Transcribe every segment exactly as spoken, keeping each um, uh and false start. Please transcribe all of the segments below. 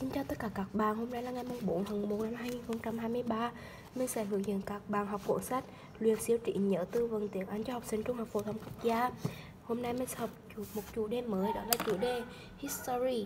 Xin chào tất cả các bạn, hôm nay là ngày bốn tháng một năm hai nghìn không trăm hai mươi ba. Mình sẽ hướng dẫn các bạn học cuốn sách Luyện siêu trí nhớ từ vựng tiếng Anh cho học sinh trung học phổ thông quốc gia. Hôm nay mình sẽ học một chủ đề mới, đó là chủ đề History.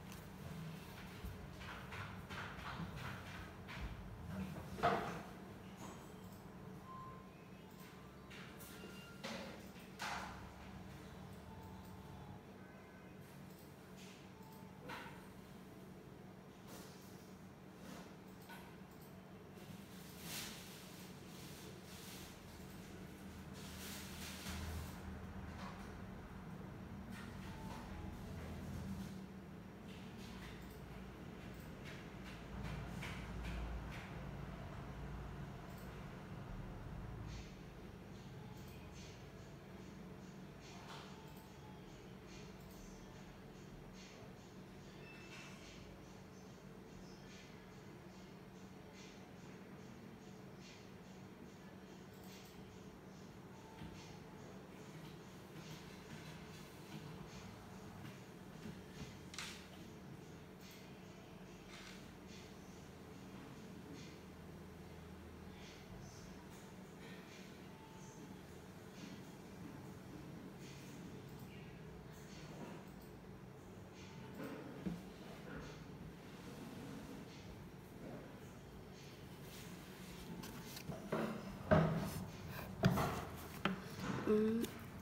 Uhm.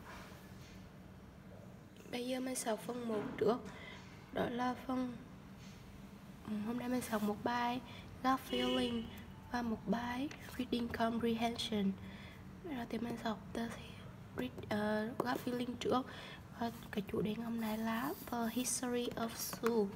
Bây giờ mình sẽ học phần một trước, đó là phần hôm nay mình sẽ học một bài Gut Feeling và một bài Reading Comprehension. Đầu tiên mình sẽ học the read, uh, Gut Feeling trước, và cái chủ đề hôm nay là The History of School.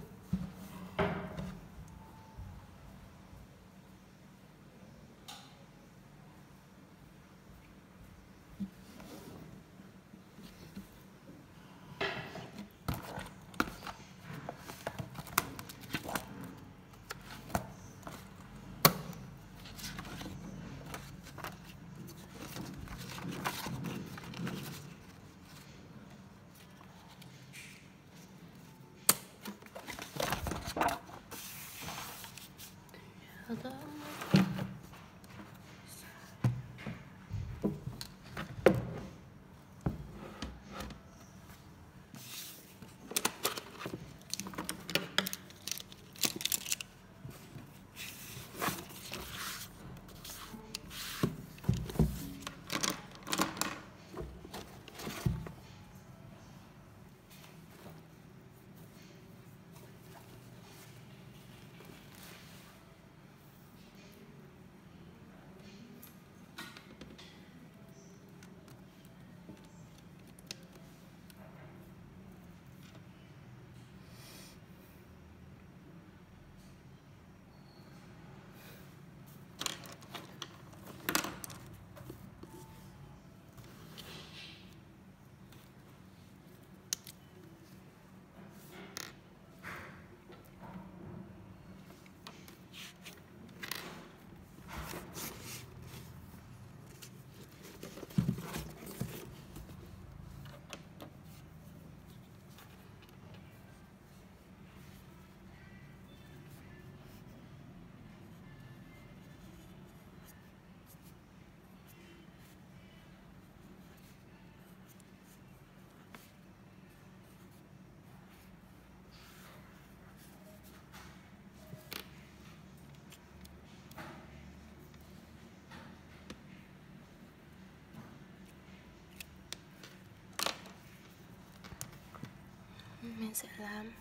Mình sẽ làm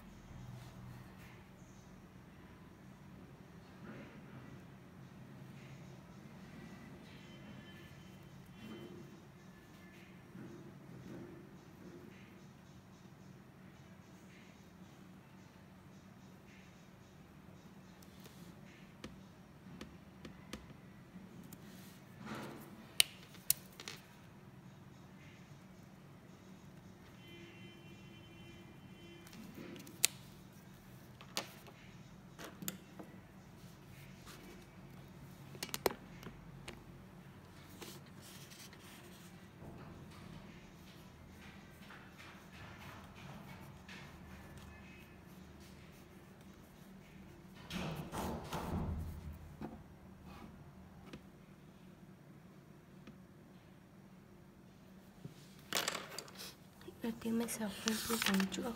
Đầu tiên mình sẽ học phần tư vấn trước.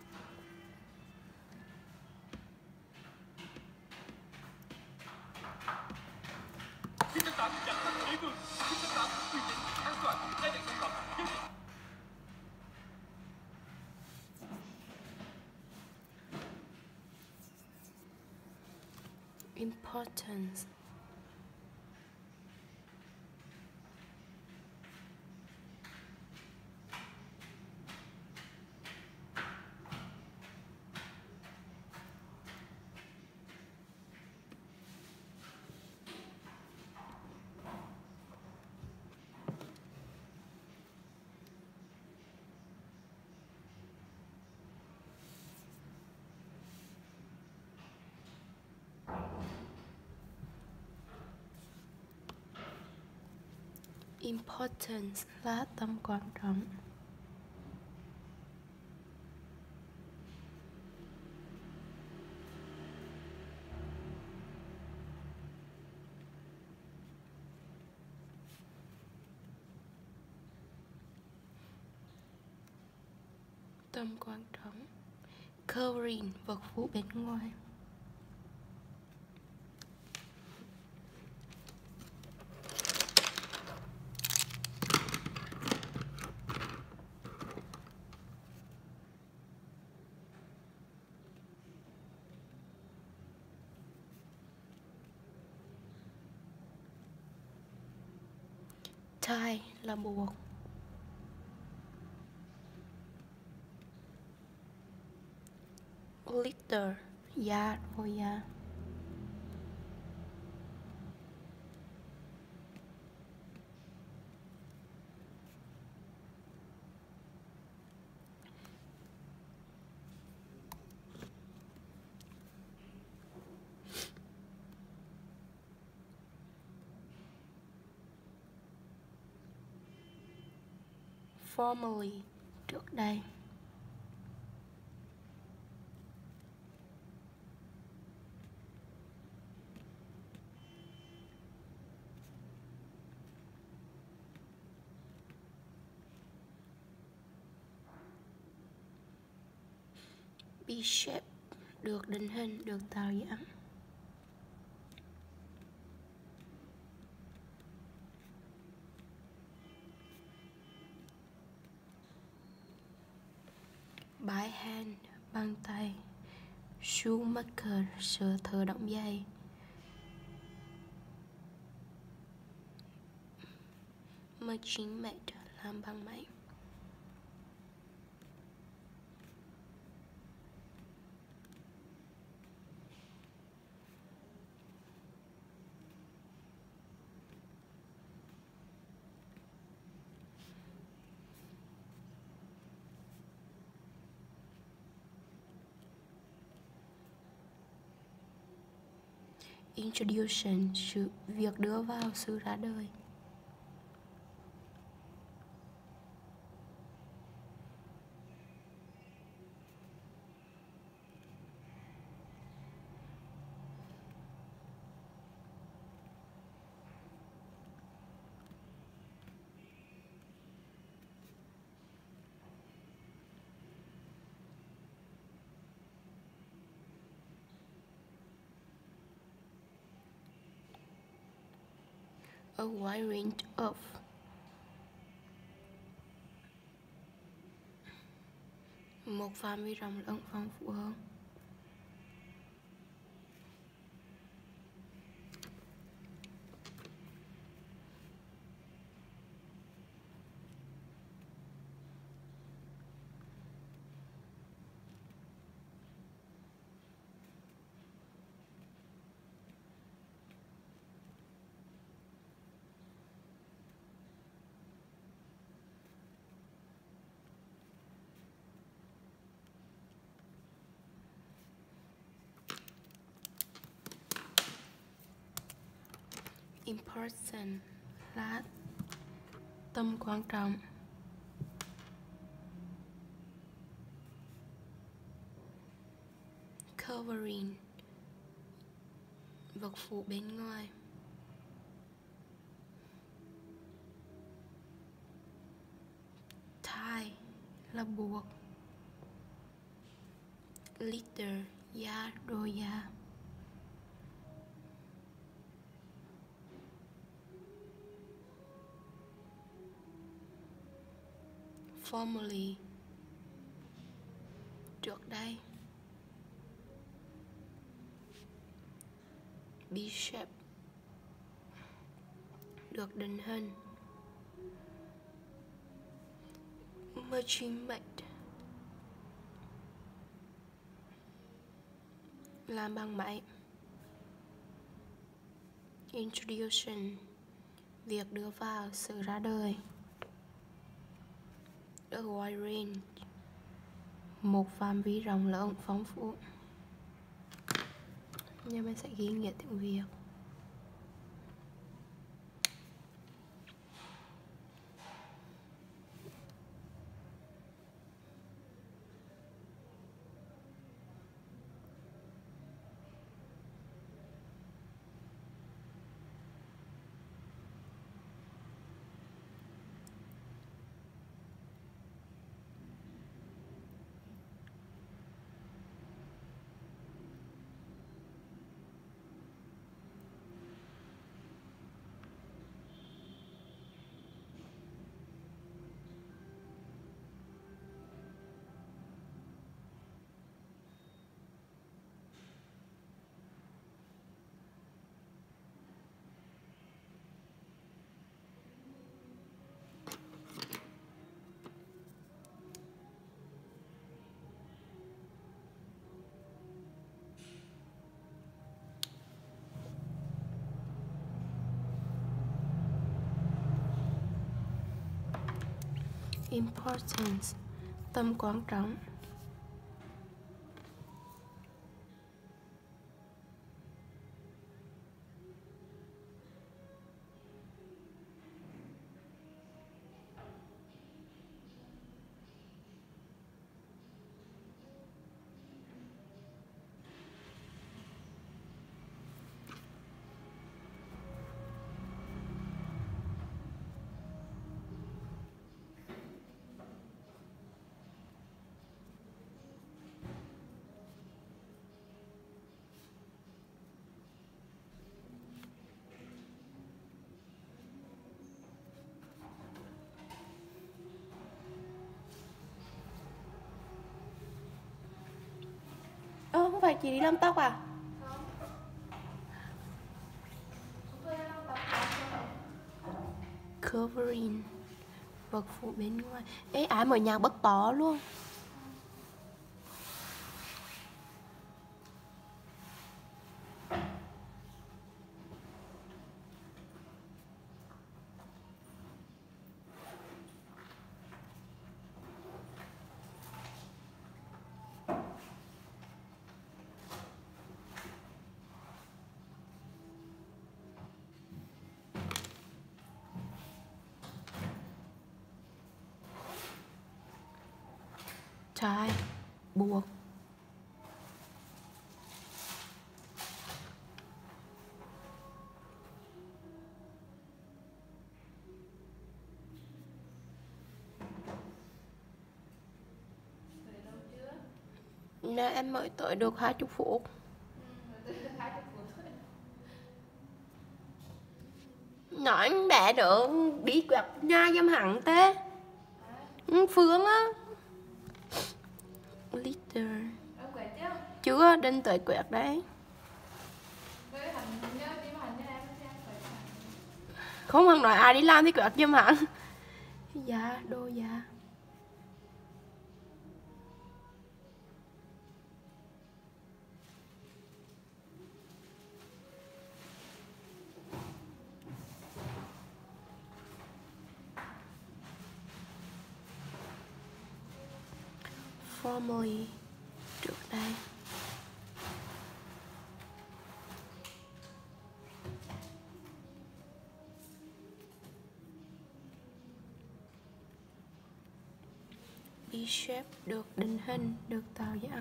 Importance. Importance là tầm quan trọng. Tầm quan trọng. Covering, vật phủ bên ngoài. Tie là buộc. Glitter, da, ô da. Formerly, trước đây. Be shaped, được định hình, được tạo dáng. By hand, bằng tay. Shoemaker, sửa thợ động giày. Machine made, làm bằng máy. Introduction, sự việc đưa vào, sự ra đời. A wide range of. Một phạm vi rộng lớn, phong phú hơn. Important là tầm quan trọng. Covering, vật phủ bên ngoài. Tie là buộc. Leader, giá, đôi giá. Formerly, trước đây. Be shaped, được định hình. Machine made, làm bằng máy. Introduction, việc đưa vào, sự ra đời. A wide range, một phạm vi rộng lớn, phong phú. Nhưng mình sẽ ghi nghĩa tiếng Việt. Importance, tầm quan trọng. Ơ, không phải chị đi làm tóc à? Covering, vật phủ bên ngoài. Ê, ai mở nhạc bất to luôn. Tie, buộc. Nè, em mới tới được hai chục phút. Nói bé nữa đi quẹt nhà giam hẳn thế. Phương á. Leader. Chưa, định tới quẹt đấy. Không hằng nói ai đi làm thì quẹt giam hẳn. Dạ, đô dạ. Formerly, trước đây. Be shaped, được định hình, được tạo dáng.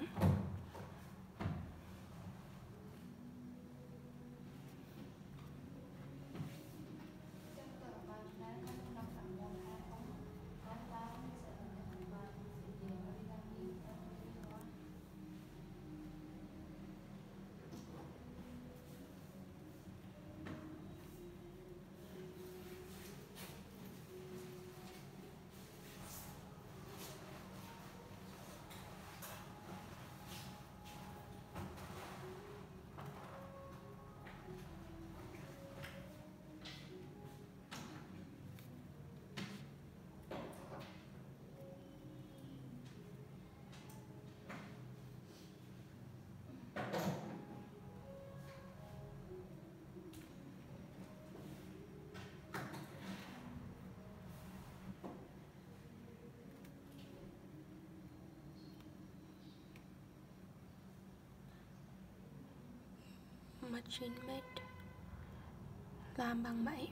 Machine made, làm bằng máy.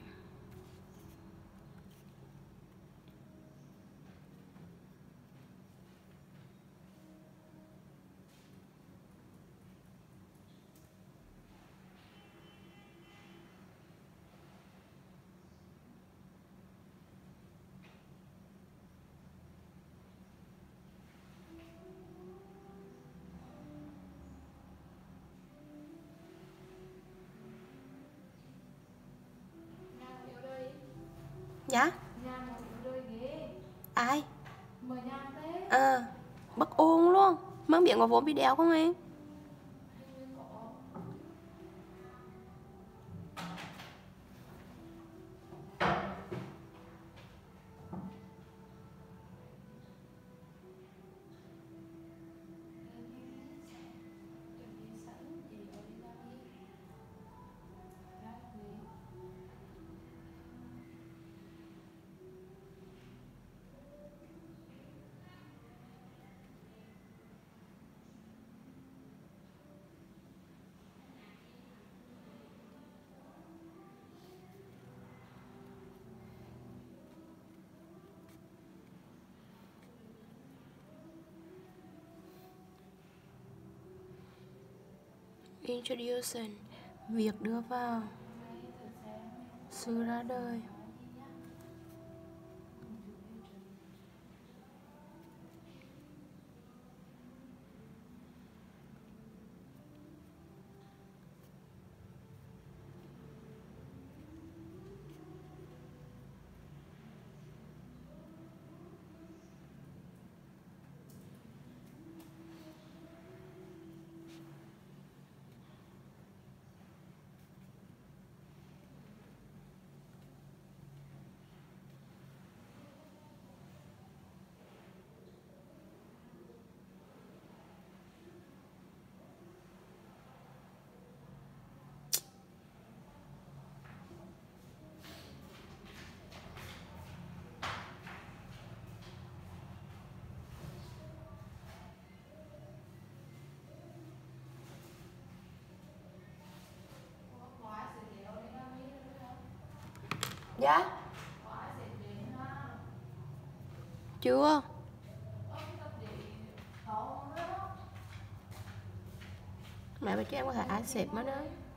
Dạ? Ai? Ờ, à, bất ôn luôn. Mang biển có vốn video không em? Introduction, việc đưa vào, sự ra đời. Dạ? Chưa. Mẹ bà cho em có thể accept nó đó.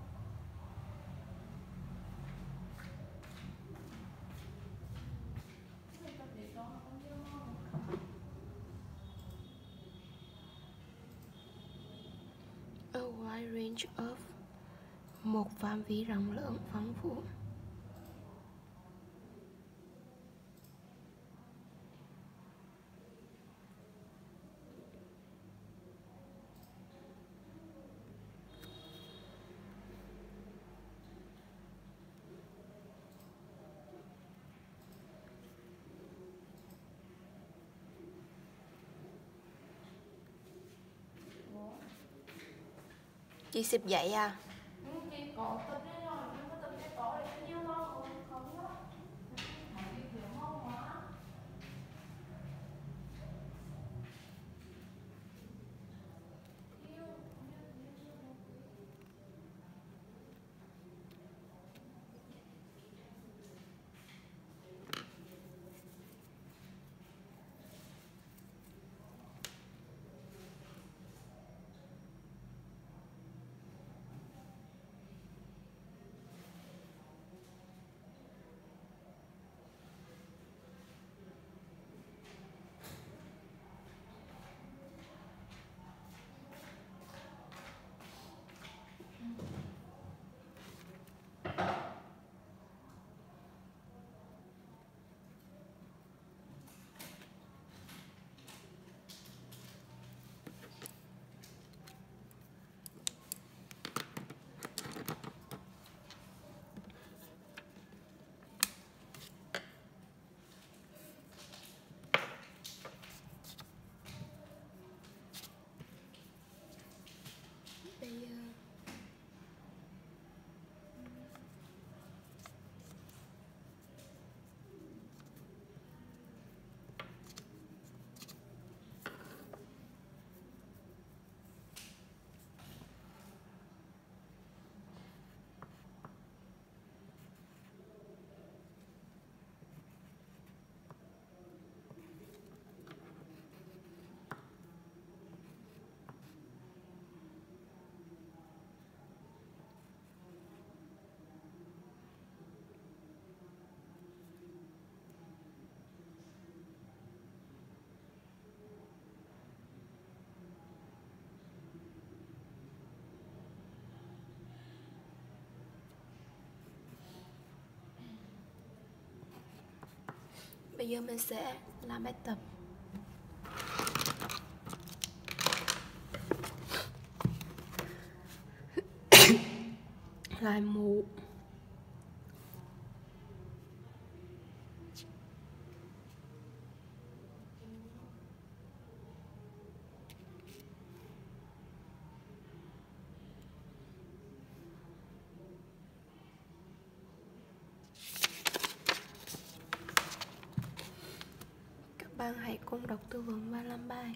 A wide range of, một phạm vi rộng lớn phong phú. Chị xịp dậy à? Bây giờ mình sẽ làm bài tập. Lại mũ. Các bạn hãy cùng đọc tư vấn và làm bài.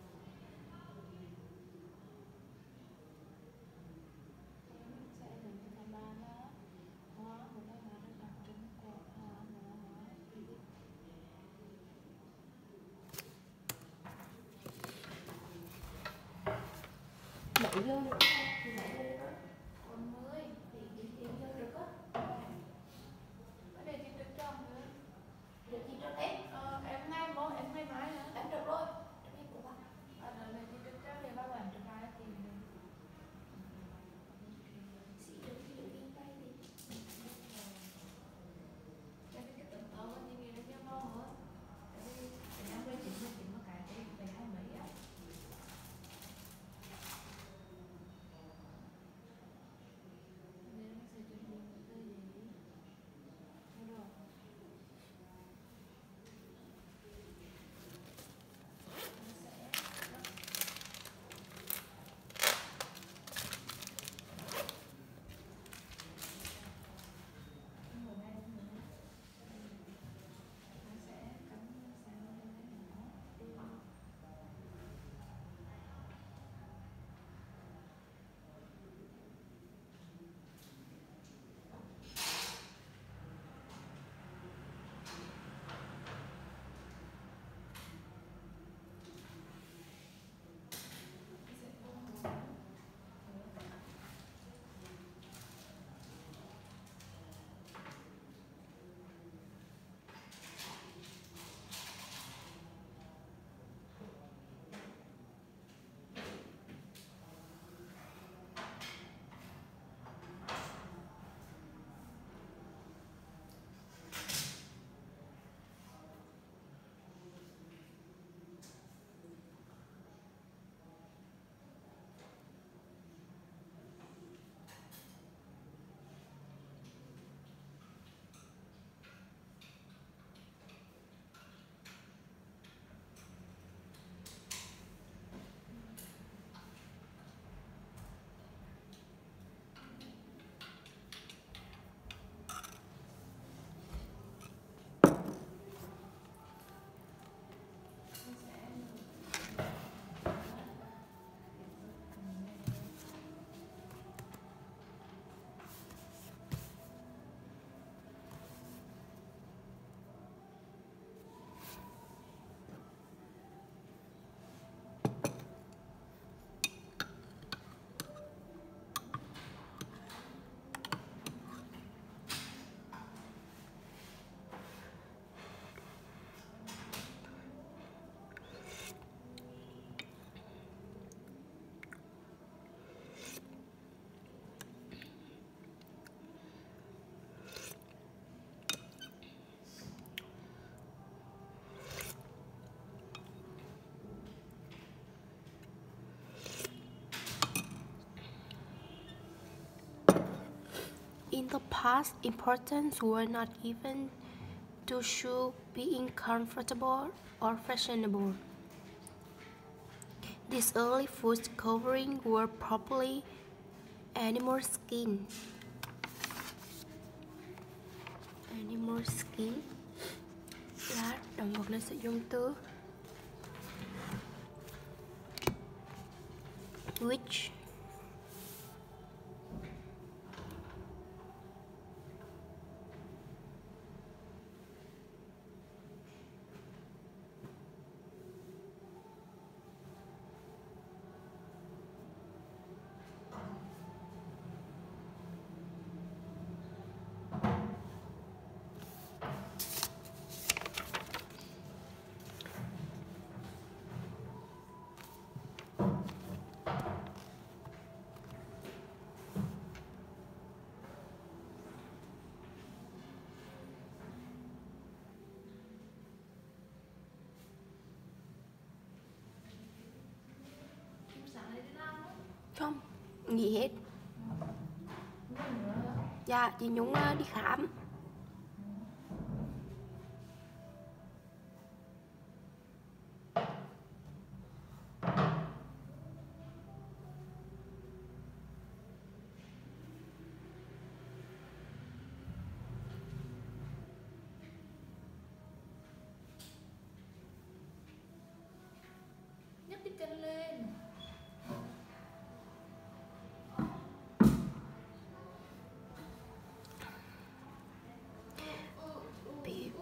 Bảy giờ nữa. Còn mới thì chín giờ được á. Vấn đề chị trực trong nữa. Được chị trực em. Ờ, em ngay bố, em ngay mai nữa. Em trực rồi. Trực em của bạn. Ờ, đợi này chị trực trong thì bác bạn trực hai thì chị trực thì được in tay đi. Cái cái tầm tao thì nghe nó nhau mau hả? Tại vì em quay chỉnh là chỉnh một cái cái về hai mấy á. In the past, importance were not given to shoe being comfortable or fashionable. These early foot coverings were probably animal skin. Animal skin là động vật nên sử dụng từ which Không, nghỉ hết. Dạ, chị Nhung uh, đi khám. Nhấc cái chân lên. Pe-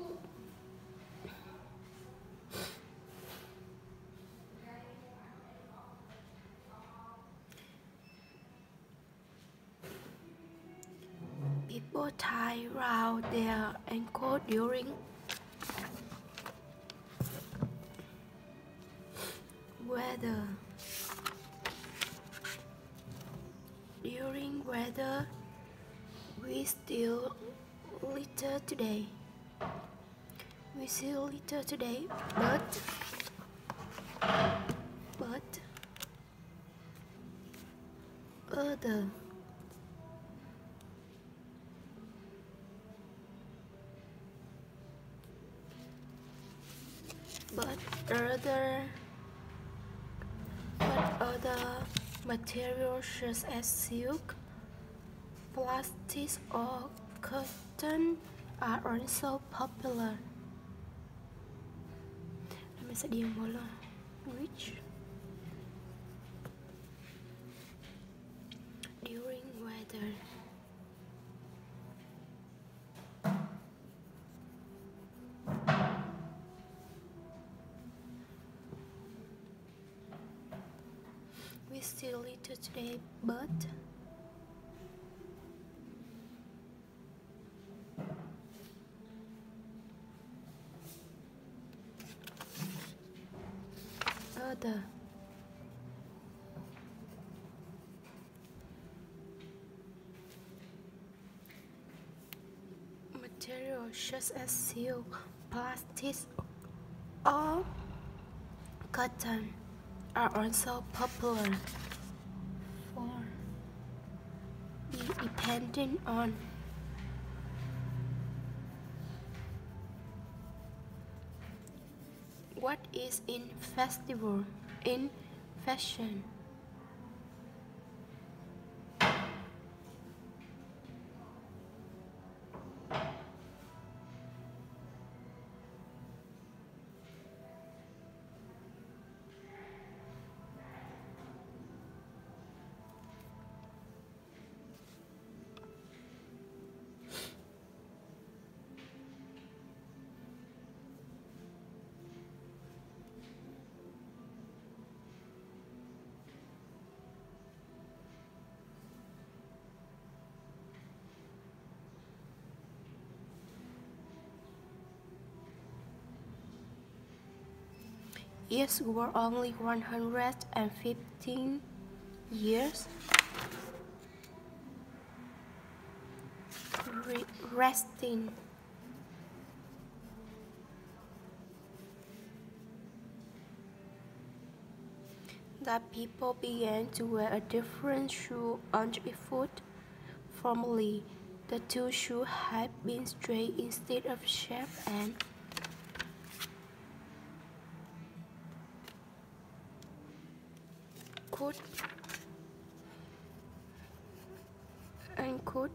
People tie around their ankle during weather. During weather, we still litter today. We still litter today, but but other but other but other materials such as silk, plastic or cotton are also popular. Mình sẽ điền một lần. Which during weather we still litter today, but other materials such as silk, plastic or cotton are also popular for be depending on what is in festival in fashion. Years were only one hundred fifteen years. Re resting. That people began to wear a different shoe on the foot. Formerly, the two shoes had been straight instead of sharp and could and could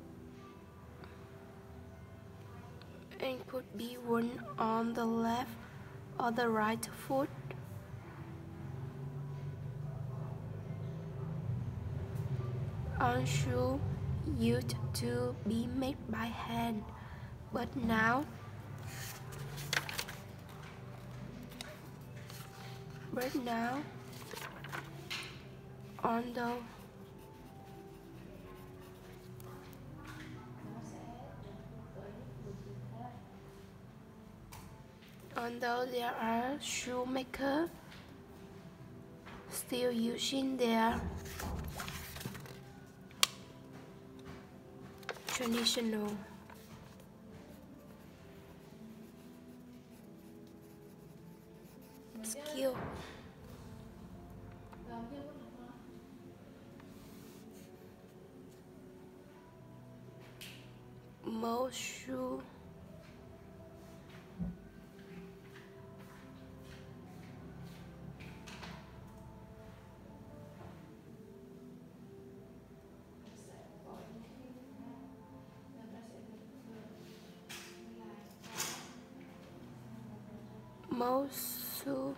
and could be worn on the left or the right foot. On shoes used to be made by hand, but now but now although although there are shoemakers still using their traditional skill. Most shoe. Most shoe.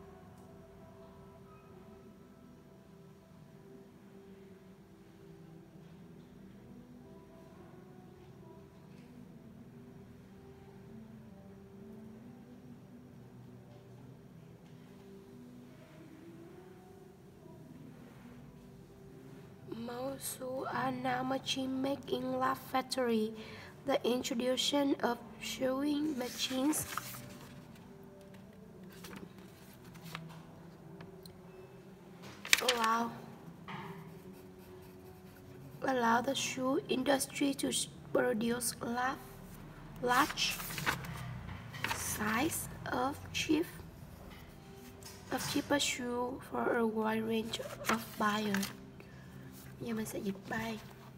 Most shoes are now machine made in lab factory. The introduction of sewing machines allow allow the shoe industry to produce large, large size of cheap of cheaper shoe for a wide range of buyers. Giờ mình sẽ dịch bài.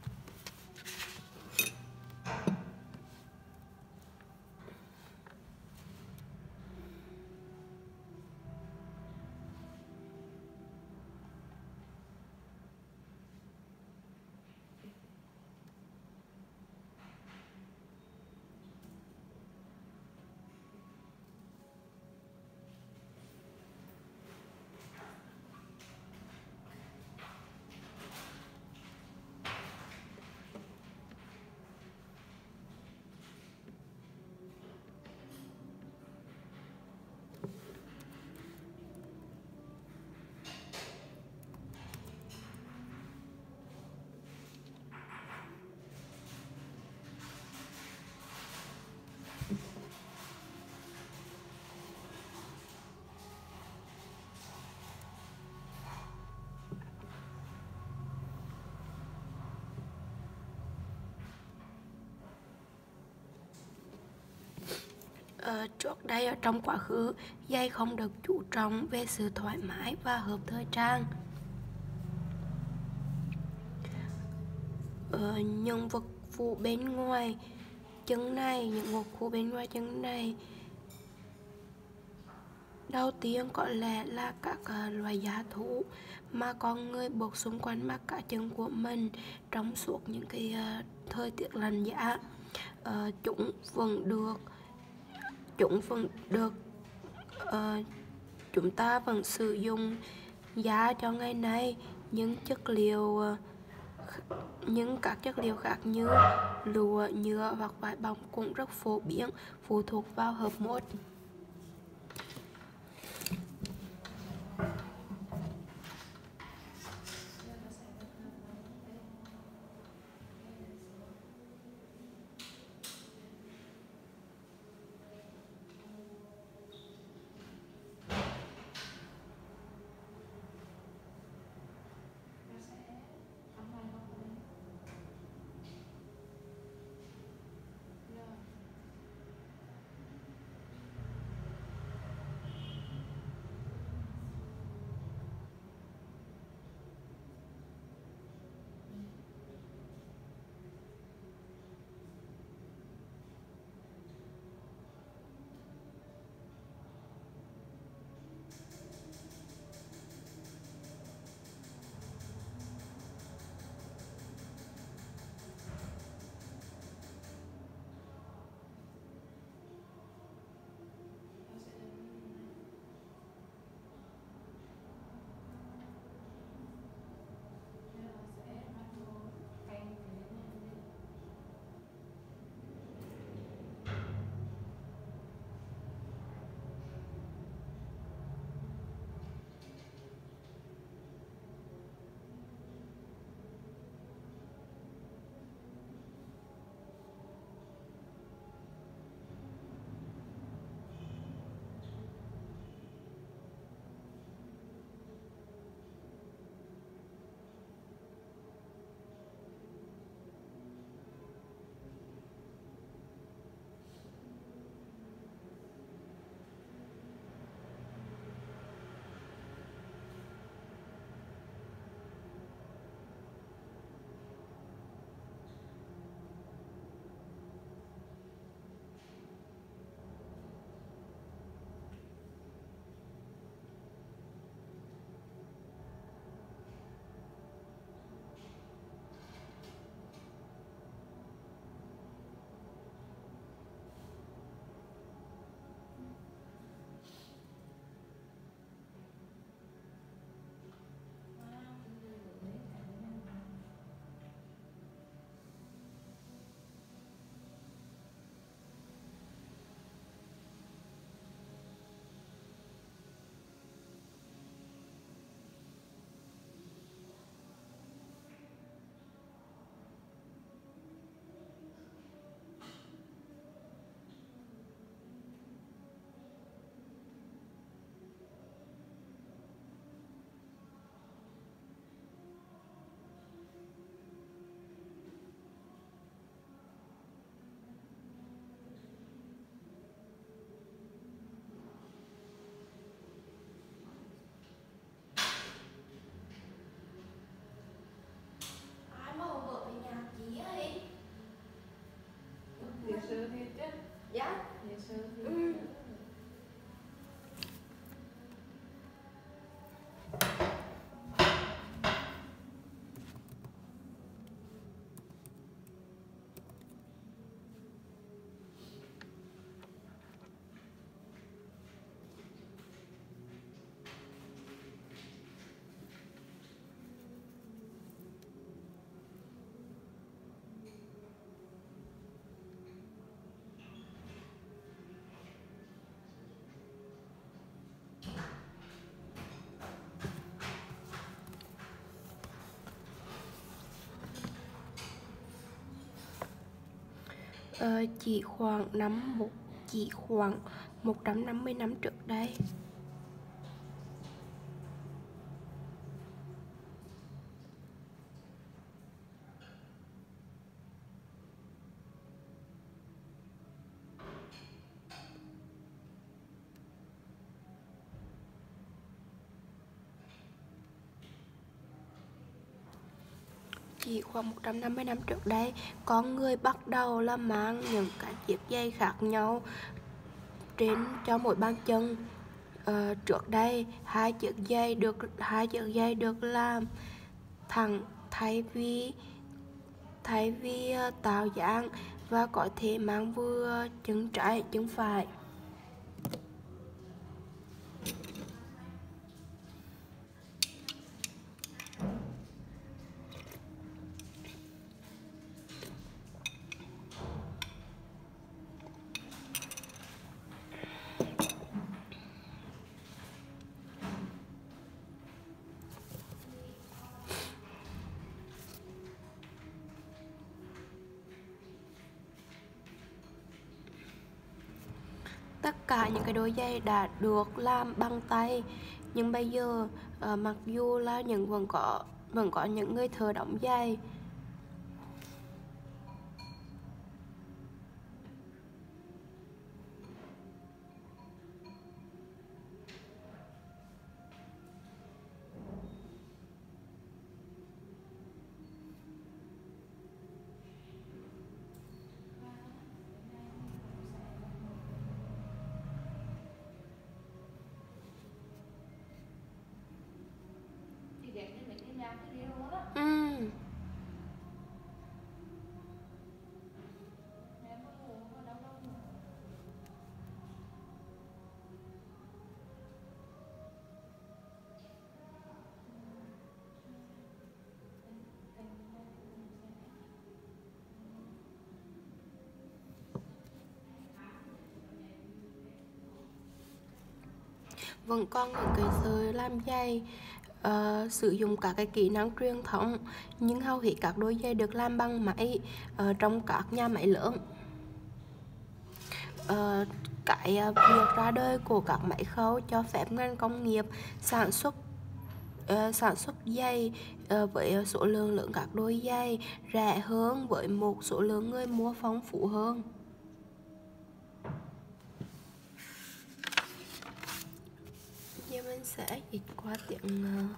Ờ, trước đây ở trong quá khứ, giày không được chú trọng về sự thoải mái và hợp thời trang. Ờ, những vật phụ bên ngoài chân này, những vật phụ bên ngoài chân này đầu tiên có lẽ là các uh, loài giá thú mà con người buộc xung quanh mắt cá chân của mình trong suốt những cái uh, thời tiết lạnh giá. Uh, chúng vẫn được chúng vẫn được uh, chúng ta vẫn sử dụng giá cho ngày nay, nhưng chất liệu uh, nhưng các chất liệu khác như lụa, nhựa hoặc vải bông cũng rất phổ biến, phụ thuộc vào hợp mốt. Dạ. Ừ. Ờ, chỉ khoảng năm một chỉ khoảng một trăm năm mươi năm trước đây, chỉ khoảng một trăm năm mươi năm trước đây, con người bắt đầu là mang những cái chiếc giày khác nhau trên cho mỗi bàn chân. Ờ, trước đây hai chiếc giày được hai chiếc giày được làm thẳng thay vì thay vì ờ, tạo dáng và có thể mang vừa chân trái chân phải. Tất cả những cái đôi giày đã được làm bằng tay, nhưng bây giờ uh, mặc dù là những vẫn có vẫn có những người thợ đóng giày. Ừ. Vẫn còn những cái sợi làm giày uh, sử dụng các cái kỹ năng truyền thống, nhưng hầu hết các đôi giày được làm bằng máy uh, trong các nhà máy lớn. Uh, cái uh, việc ra đời của các máy khâu cho phép ngành công nghiệp sản xuất uh, sản xuất giày uh, với số lượng lớn các đôi giày rẻ hơn, với một số lượng người mua phong phú hơn. Giờ mình sẽ dịch qua tiếng uh,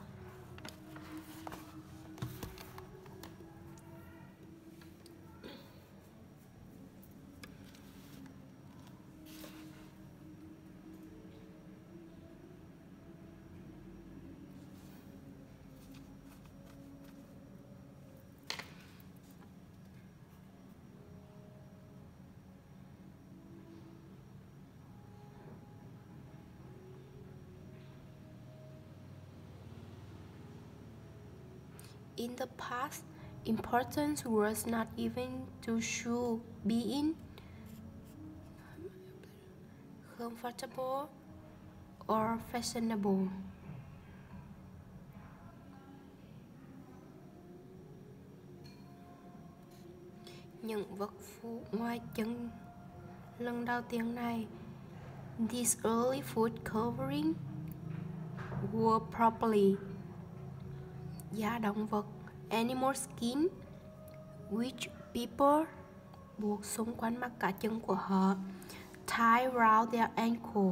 In the past, importance was not even to shoe being comfortable or fashionable. Những vật phụ ngoài chân lần đầu tiên này, these early foot covering were probably da động vật, animal skin, which people buộc xung quanh mắt cá chân của họ, tie around their ankle.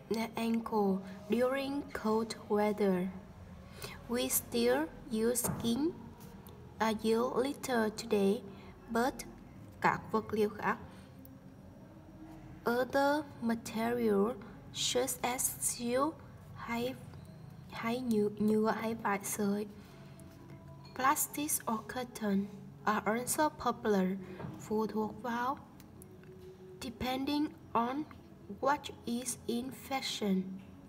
the ankle during cold weather. We still use skin a little today, but các vật liệu khác, other material such as silk hay hay nhựa, nhựa hay vải sợi, plastics or cotton are also popular, phụ thuộc vào depending on what is in fashion.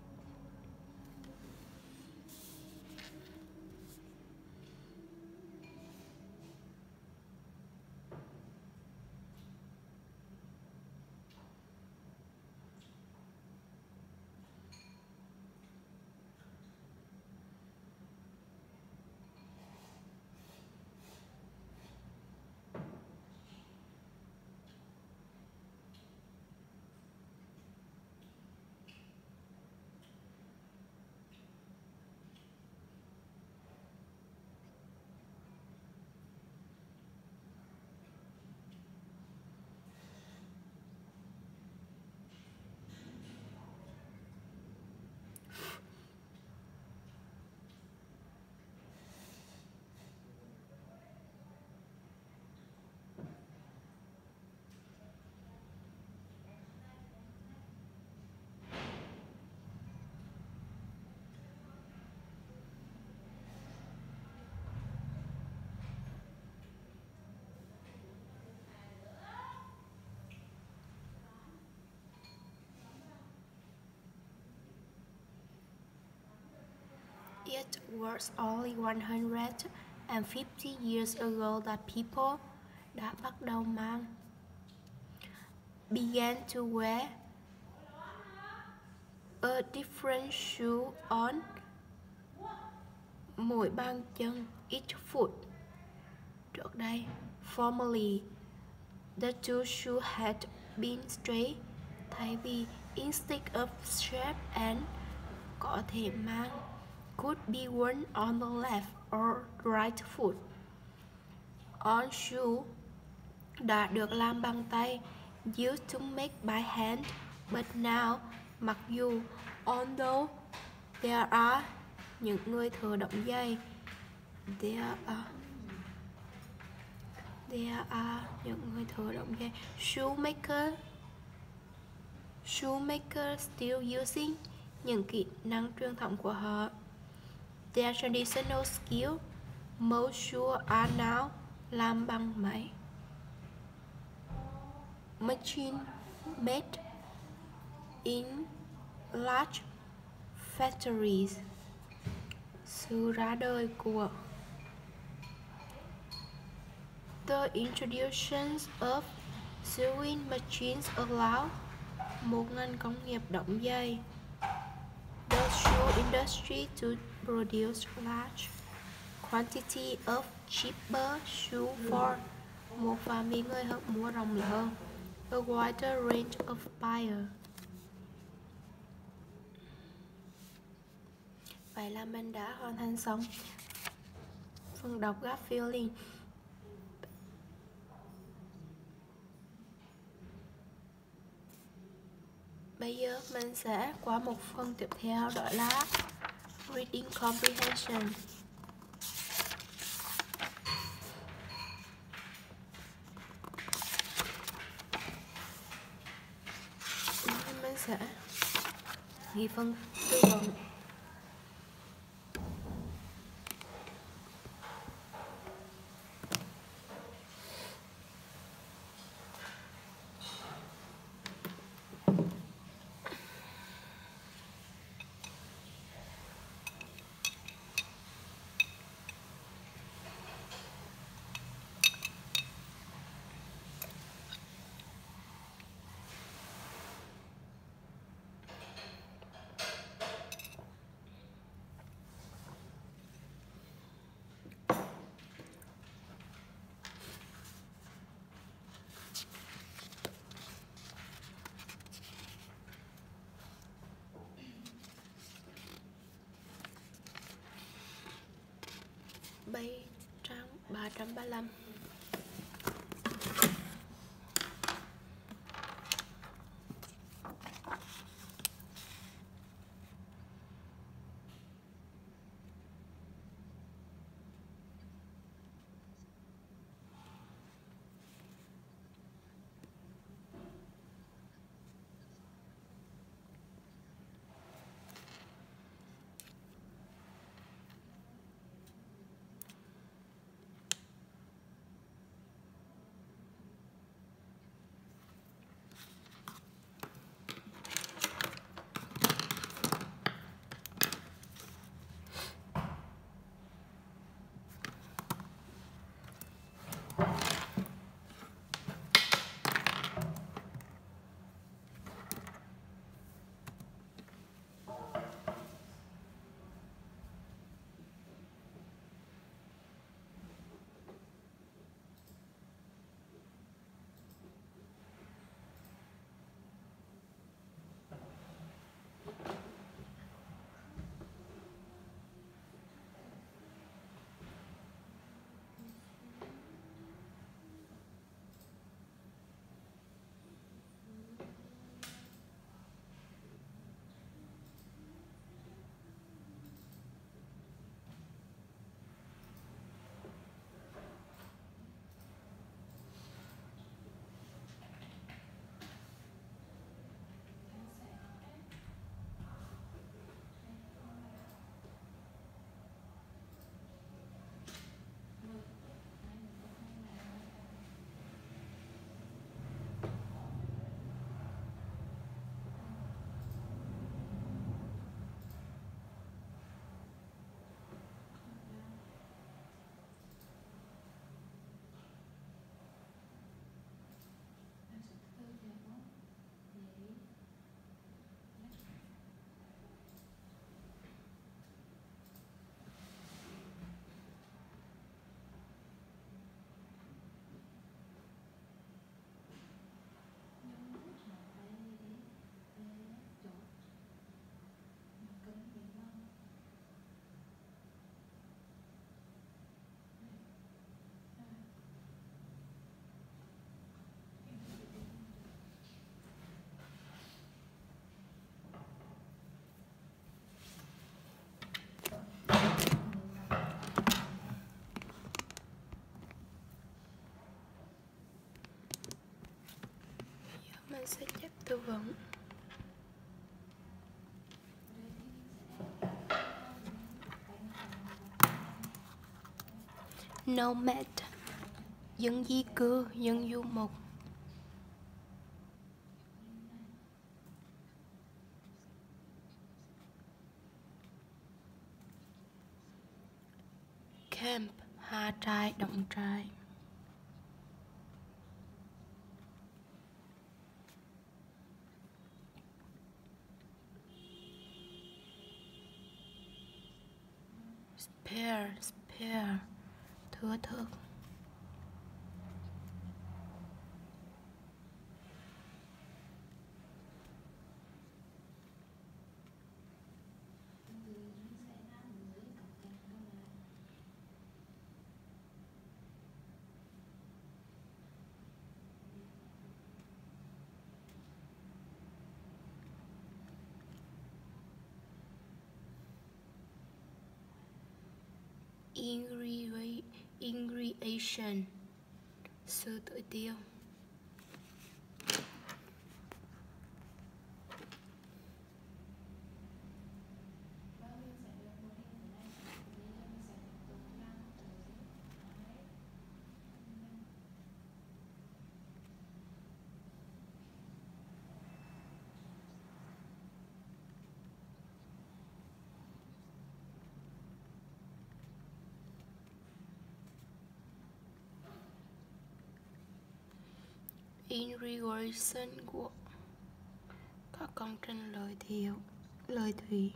It was only one hundred fifty years ago that people đã bắt đầu mang began to wear a different shoe on mỗi bàn chân, each foot. Trước đây, formerly, the two shoes had been straight, thay vì instead of straight and có thể mang could be worn on the left or right foot. On shoe đã được làm bằng tay, used to make by hand, but now, mặc dù although there are những người thợ đóng giày, there are there are những người thợ đóng giày, shoemaker shoemaker still using những kỹ năng truyền thống của họ. Their traditional skill, most shoes are now làm bằng máy. Machine made in large factories. Sự ra đời của the introduction of sewing machines allow một ngành công nghiệp đóng giày, the shoe industry to produce large quantity of cheaper shoe for một phạm vi người hợp mua rộng hơn, a wider range of buyers. Vậy là mình đã hoàn thành xong phần đọc gut feeling. Bây giờ mình sẽ qua một phần tiếp theo, đó là reading comprehension. Mình sẽ ghi phần tư vấn. Bay trang ba trăm ba mươi lăm. Quan sát chép tư vấn. Nomad, dân di cư, dân du mục. Camp, ha trại, động trại. Spare, spare, thưa thớt. Ingre- Ingredation, sư tử tiêu. Irrigation của các công trình lợi thiệu, lợi thủy.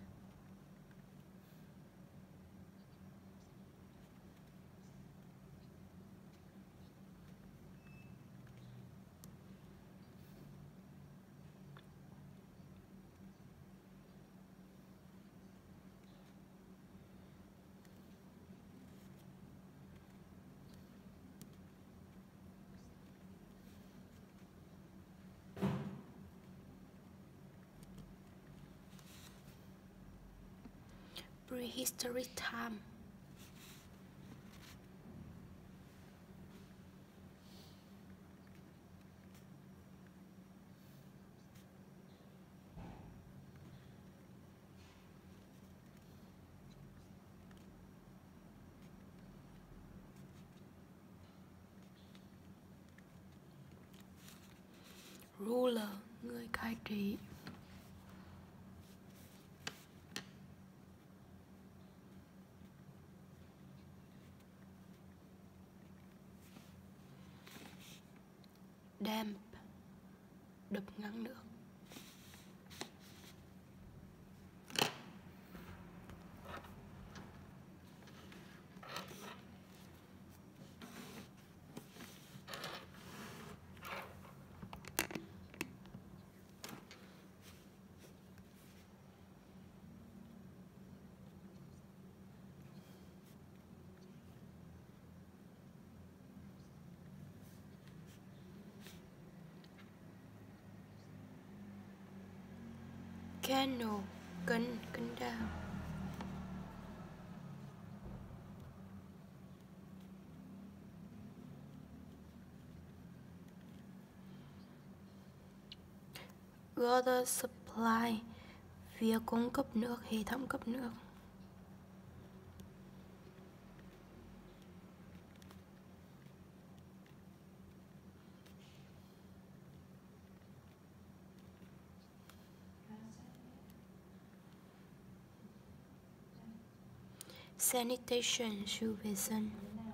Prehistoric time. Ruler, người cai trị. Damp, đập ngăn nước. Canoe, kênh, kênh đào. Water supply, việc cung cấp nước, hệ thống cấp nước. Sanitation, sự vệ sinh.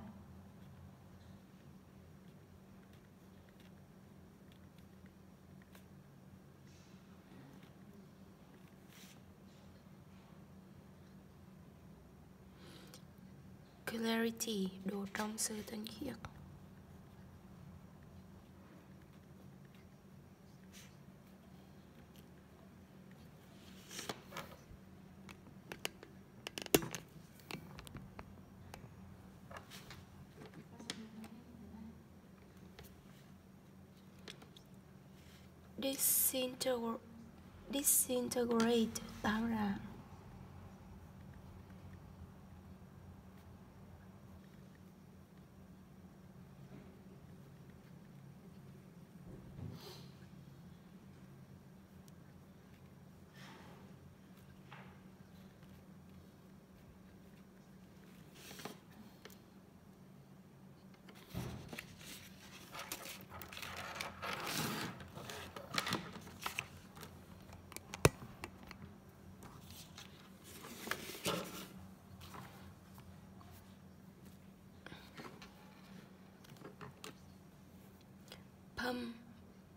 Clarity, độ trong, sự tinh khiết. Disintegr- disintegrate, tan rã.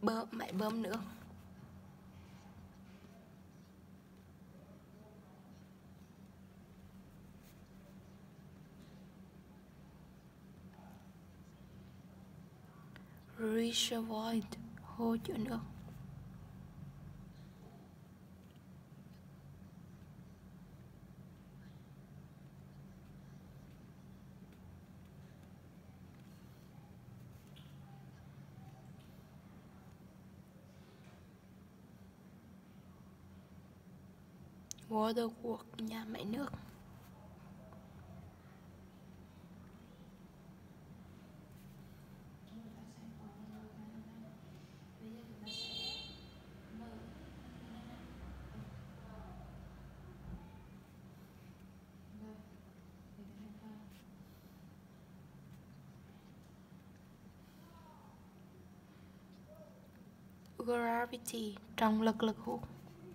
bơm máy bơm nước. Reservoir, hồ chứa nước. Waterworks, nhà máy nước. Gravity, trọng lực, lực hút.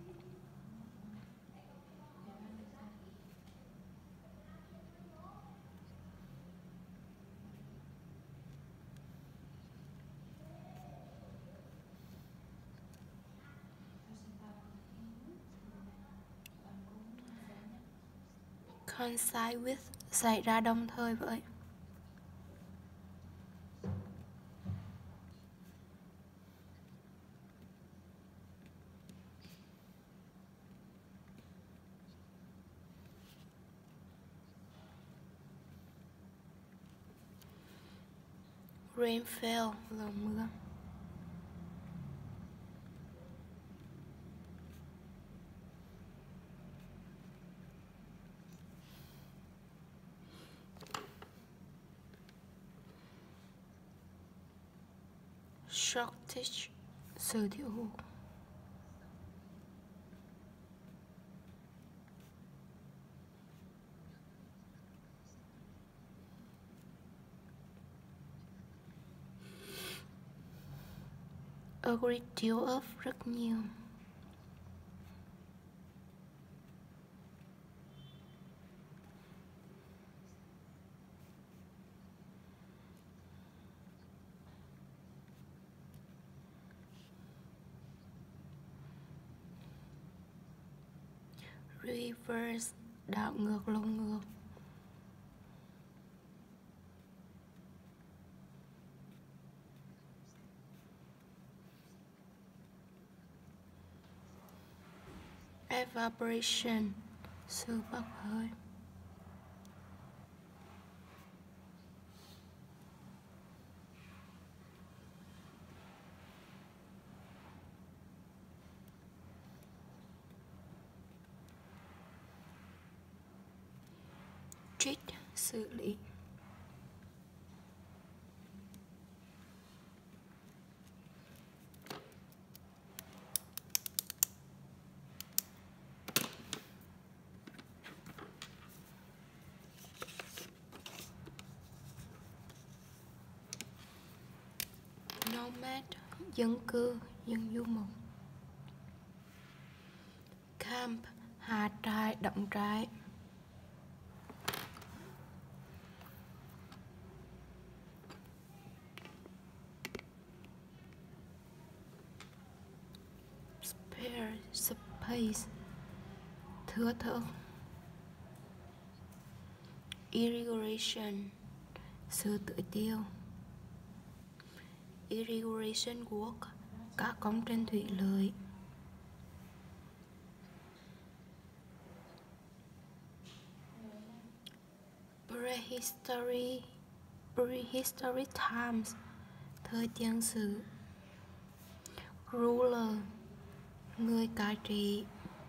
Coincide with, xảy ra đồng thời với. Rainfall, lượng mưa. Shortage, sự thiếu hụt. A great deal of, rất nhiều. Reverse, đảo ngược, lộn ngược. Evaporation, sự bốc hơi. Treat, xử lý. Nomad, dân cư, dân du mục. Camp, hạ trại, đóng trại. Spare, space, thưa thớt. Irrigation, sự tưới tiêu. Irrigation work, các công trình thủy lợi. Prehistory, prehistoric times, thời tiền sử. Ruler, người cai trị.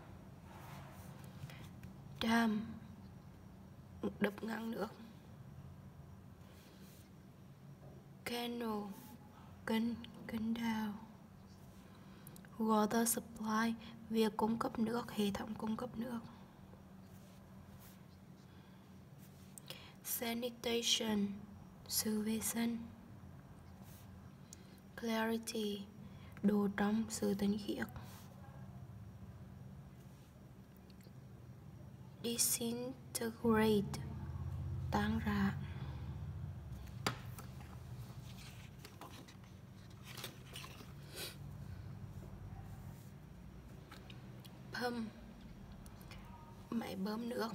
Dam, đập ngăn nước. Canal, kênh, kênh đào. Water supply, việc cung cấp nước, hệ thống cung cấp nước. Sanitation, sự vệ sinh. Clarity, độ trong, sự tinh khiết. Disintegrate, tan rã. Pump, máy bơm nước.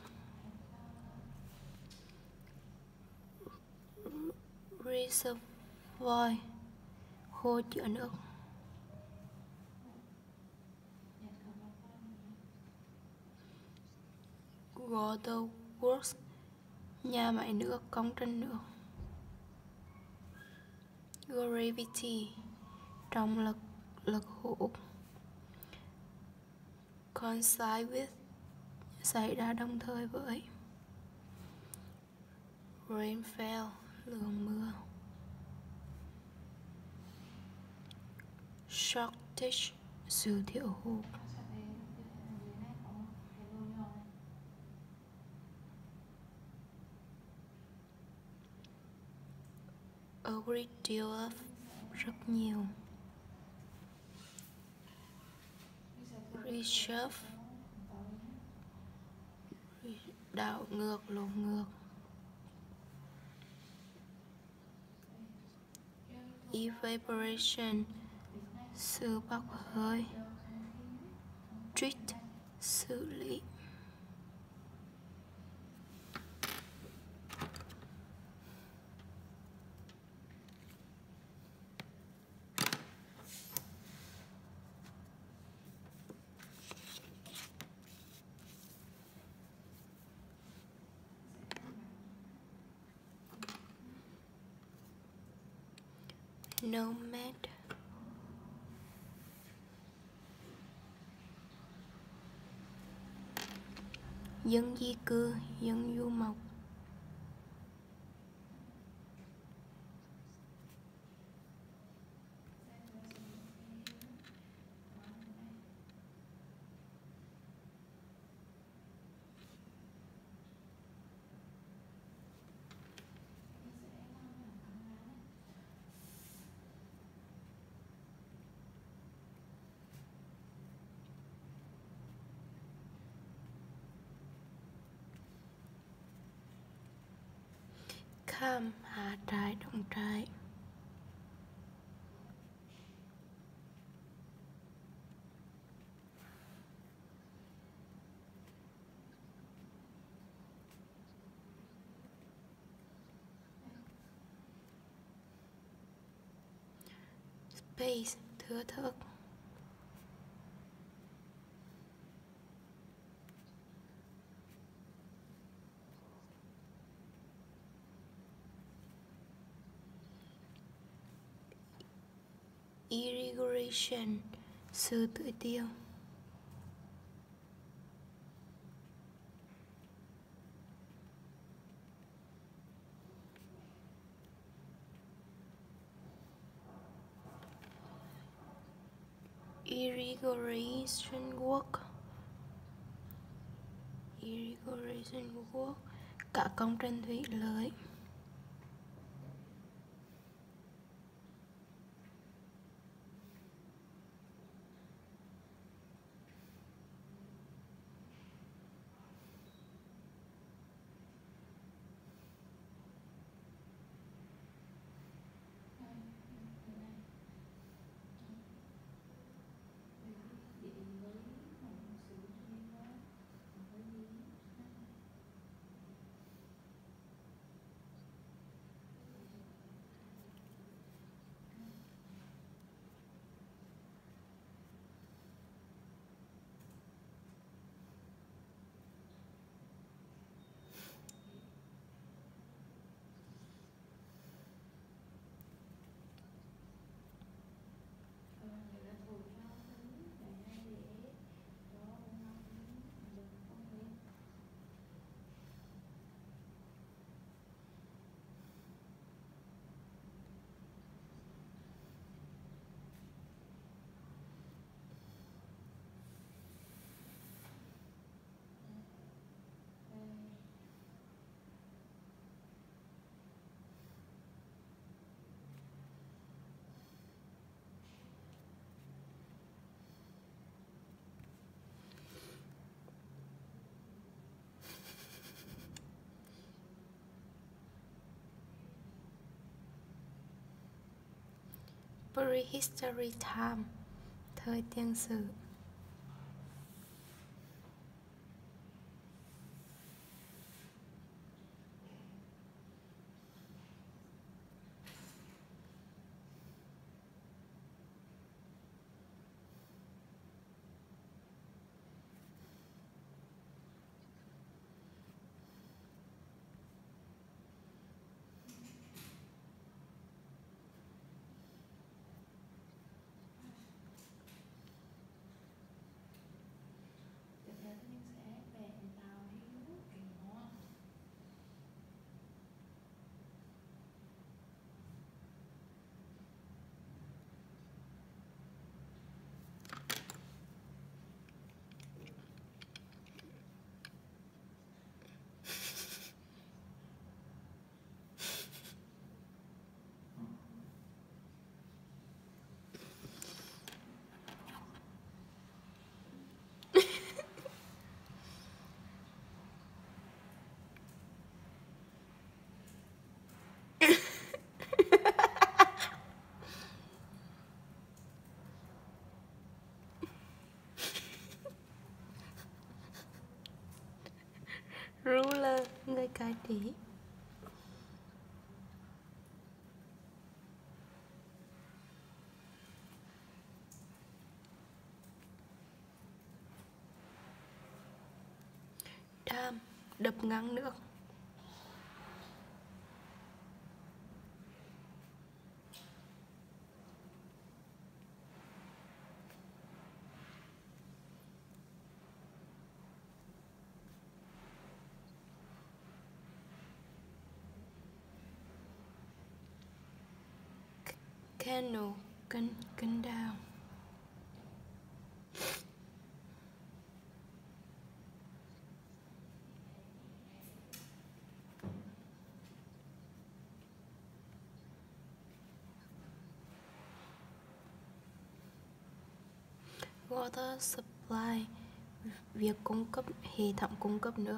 Reservoir, hồ chứa nước. Water works, nhà máy nước, công trình nước. Gravity, trọng lực, lực hút. Coincide with, xảy ra đồng thời với. Rainfall, lượng mưa. Shortage, sự thiếu hụt. A great deal of, rất nhiều. Reshuffle, đảo ngược, lộn ngược. Evaporation, sự bốc hơi. Treat, xử lý. Nomad, dân di cư, dân du mục. Calm, hạ trái, động trái. Space, thưa thớt. Irrigation, sự tưới tiêu. Irrigation work, irrigation work, cả công trình thủy lợi. Prehistory time, thời tiền sử. cái đĩ. Dam, đập ngang nước. Canoe, kênh kênh đào. Water supply, việc cung cấp, hệ thống cung cấp nước.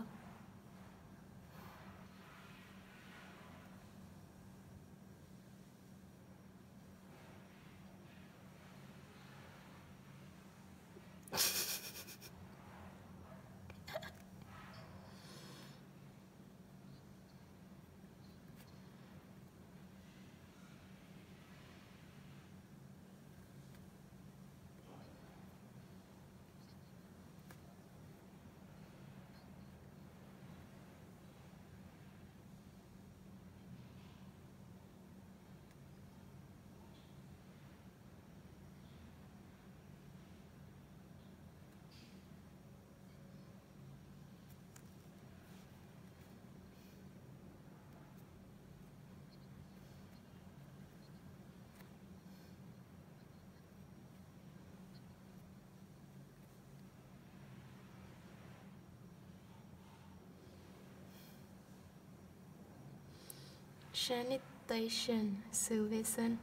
Sanitation, sự vệ sinh.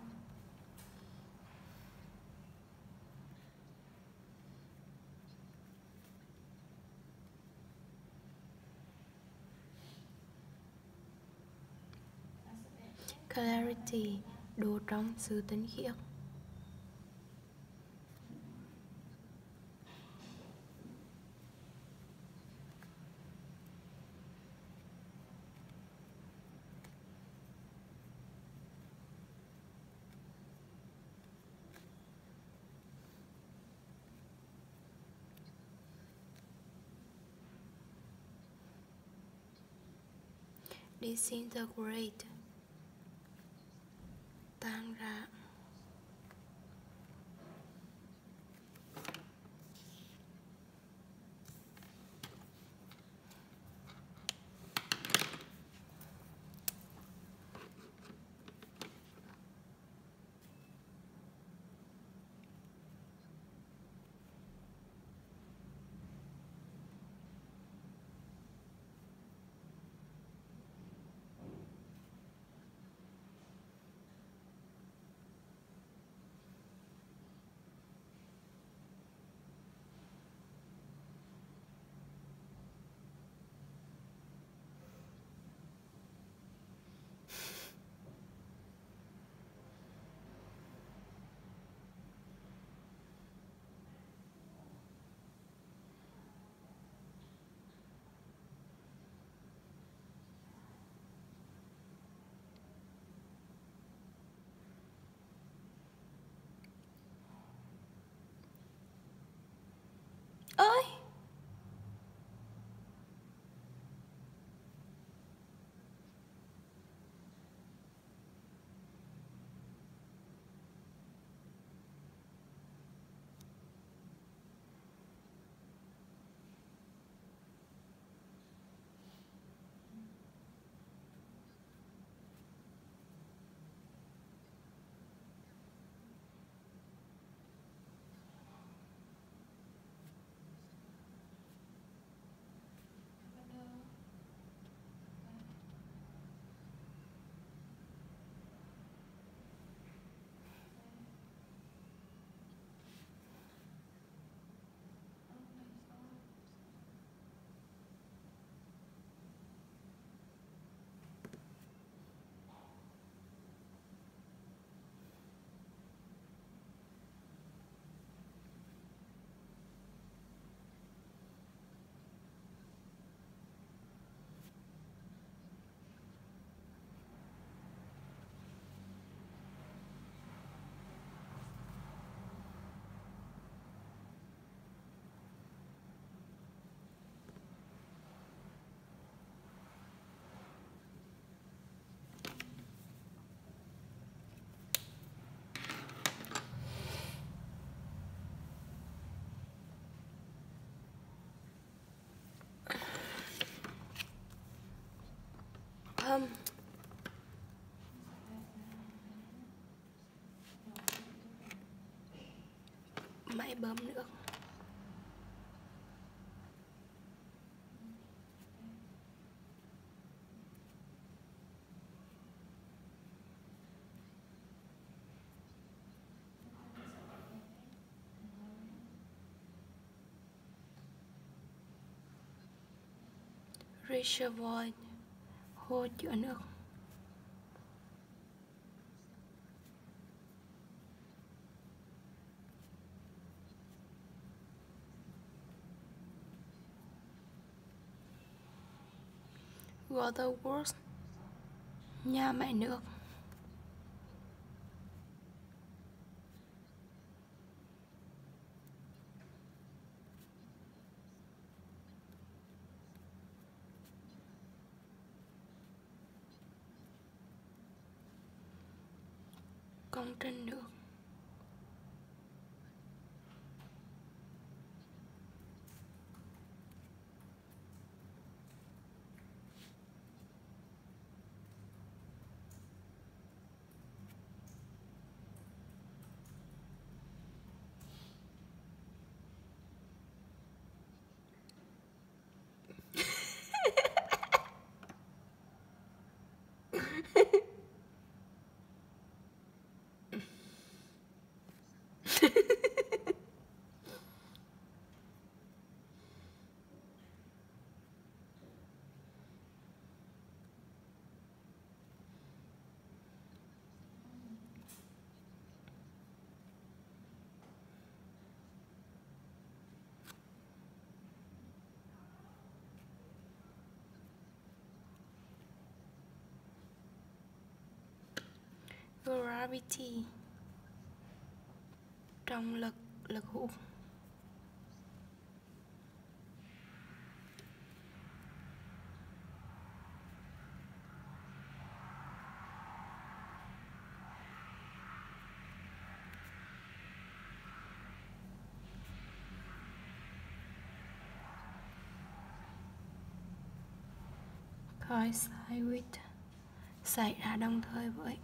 Clarity, độ trong, sự tinh khiết. Disintegrate, tan rã. máy bơm nước. Reservoir, hồ chứa nước. Waterworks, nhà máy nước. Công trình nước. Gravity, trọng lực, lực hút. Coincide with, xảy ra đồng thời với.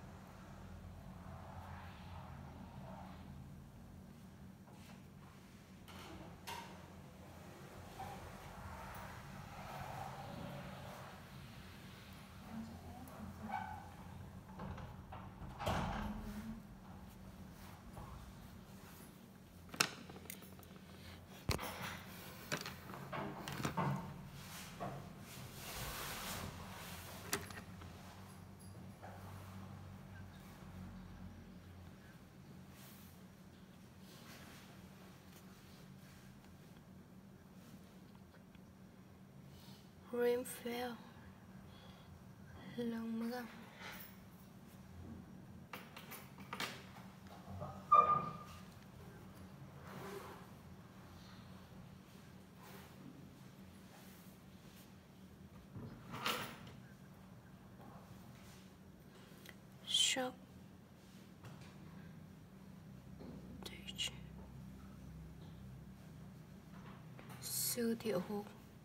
Rainfall, lượng mưa. Shock, sự thiếu hụt.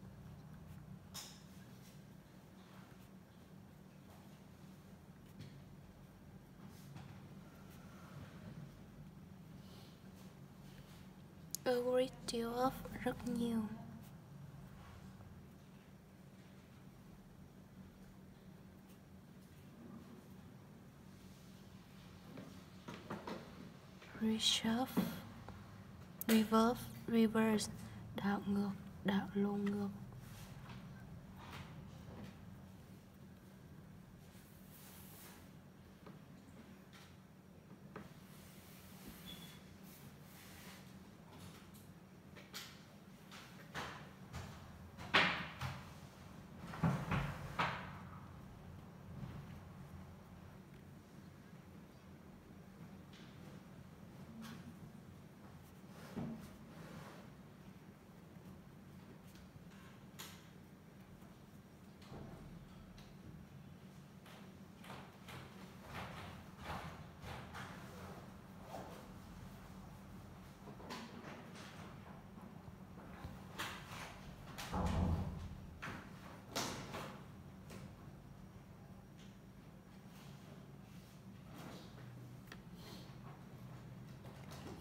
A great deal of, rất nhiều. Reserve, reverse, reverse, đảo ngược, đảo lộn ngược.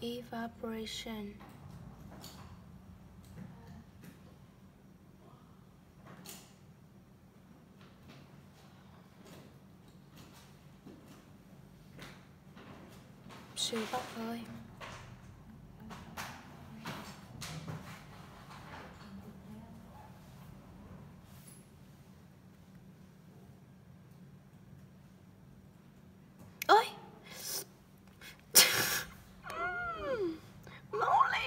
evaporation. Sự bốc hơi. Ôi máu lên.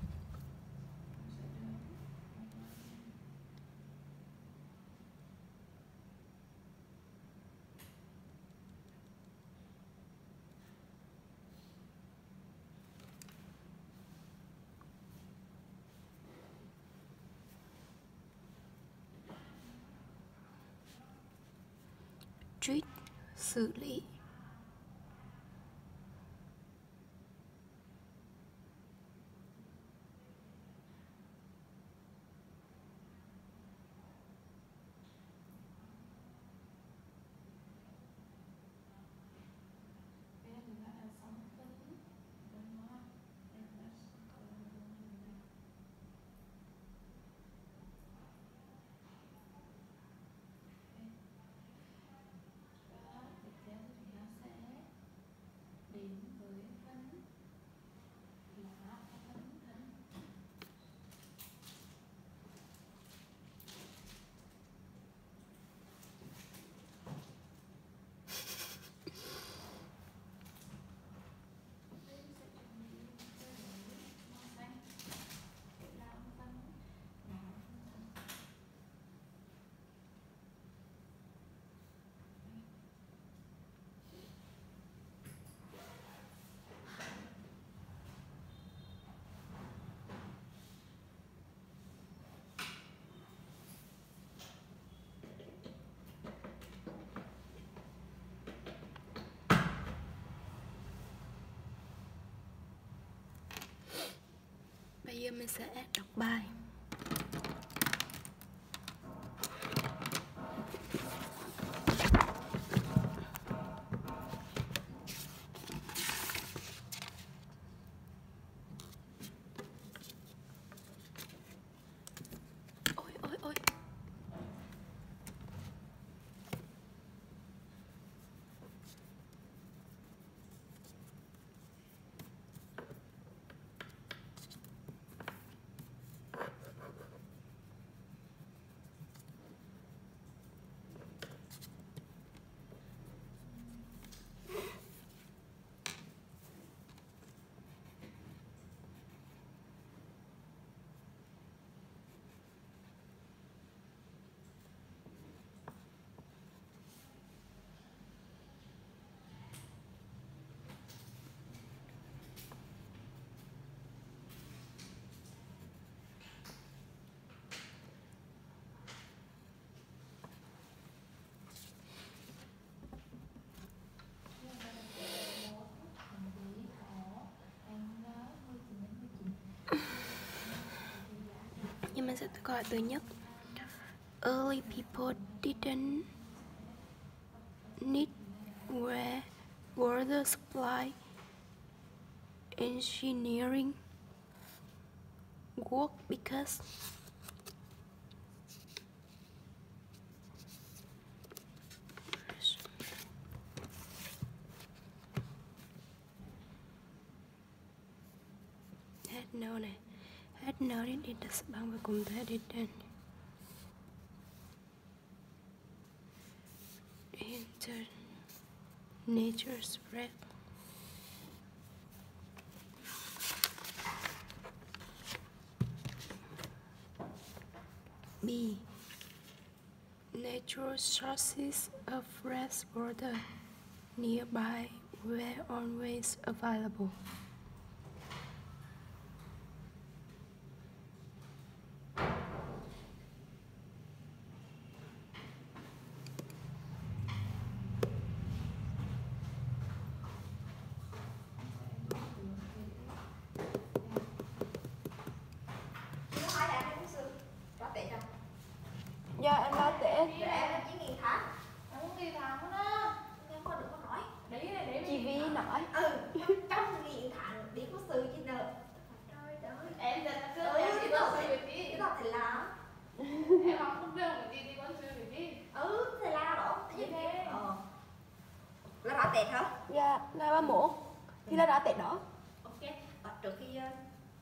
Treat, xử lý. Bây giờ mình sẽ đọc bài. Ôi ôi ôi. Nhưng mình sẽ câu hỏi thứ nhất. Early people didn't need water supply. Engineering work because had no này had no đi đặt bằng với cùng thế đi trên enter nature spread. B. Natural sources of fresh water nearby were always available. Dạ em lo tệ. Dạ em là chỉ nghiền thẳng. Em muốn nghiền thẳng đó. Em có đừng có nói. Để để chị Vi nói. Ừ. Trong nghiền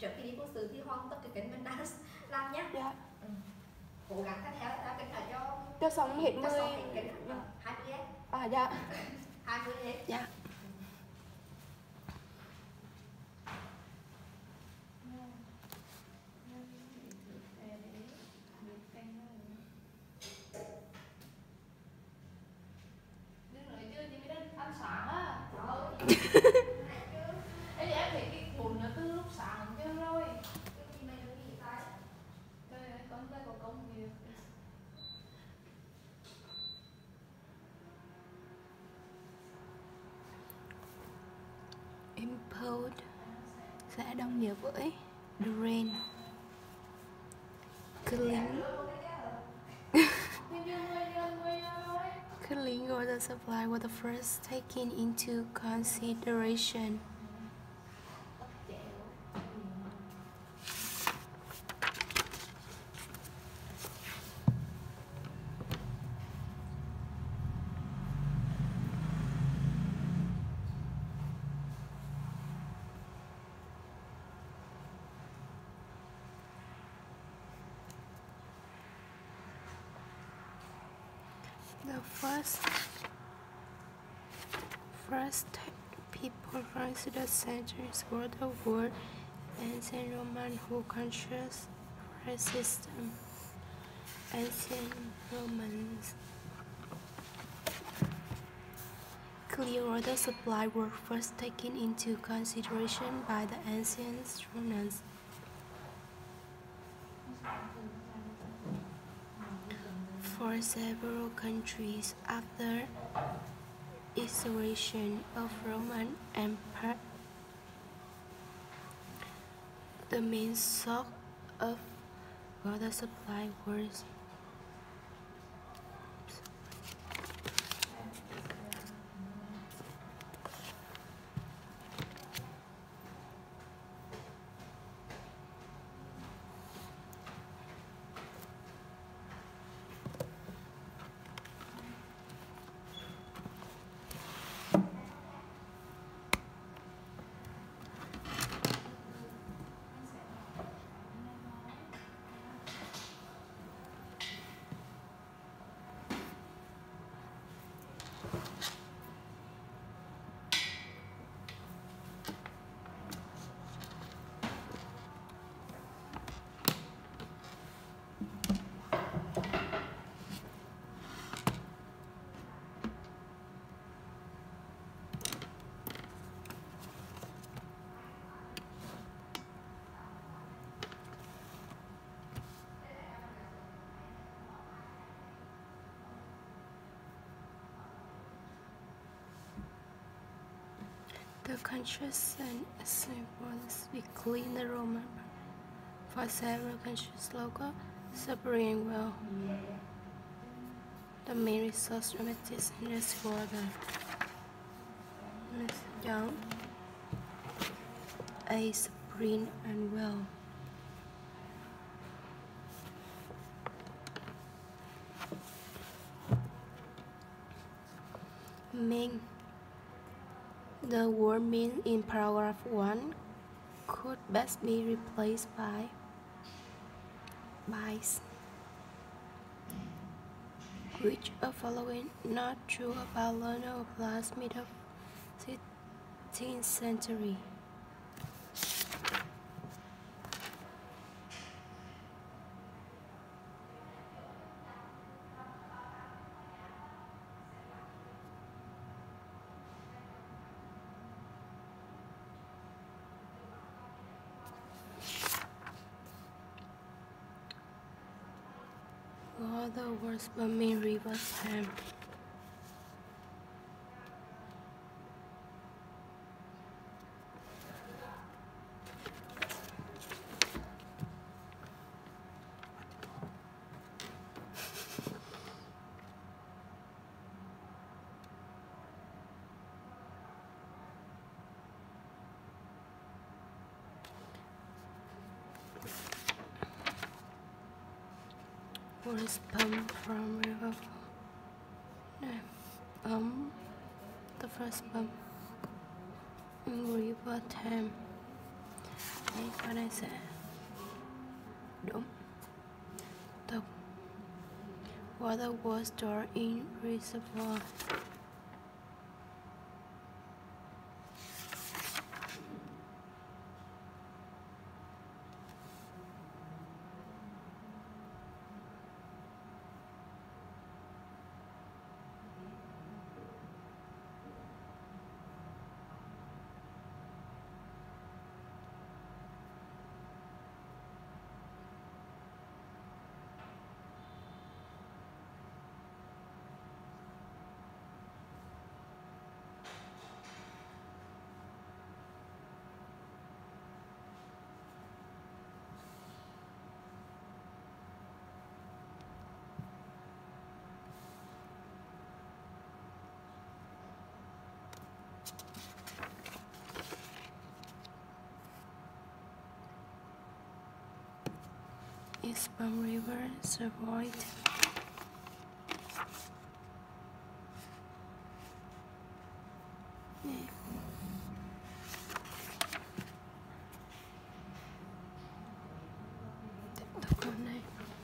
trước khi đi quân sự thì hoàn tất cái kênh mình đang làm nhé. Dạ. Ừ. Cố gắng theo theo kênh là cho Cho xong hết cho mười. xong hết kênh hai mươi hết. À dạ. hai mươi hết. Dạ. Ê, em thấy cái bún nó từ lúc sáng chưa rồi. Trời ơi, con đây có công việc. Import sẽ đồng nghĩa với drain. Clean. Clean water supply was the first taken into consideration. The first first people considered centuries were the word ancient Roman who conscious system. Ancient Romans clear water supply were first taken into consideration by the ancient Romans. For several countries after instauration of Roman Empire, the main source of water supply was the conscious and symbols clean the Roman for several countries local suffering well. The main resource remedies in this water. Let's down a spring and well. Main The word mean in paragraph one could best be replaced by by which are following not true about London of last mid of sixteenth century. Water was bombing River Thames. Was pumped from river. No, pump. The first pump in River Thames. Made by sẽ đúng. Tập water was stored in reservoir. Eastbound River survived. Yeah. Tiếp tục câu này.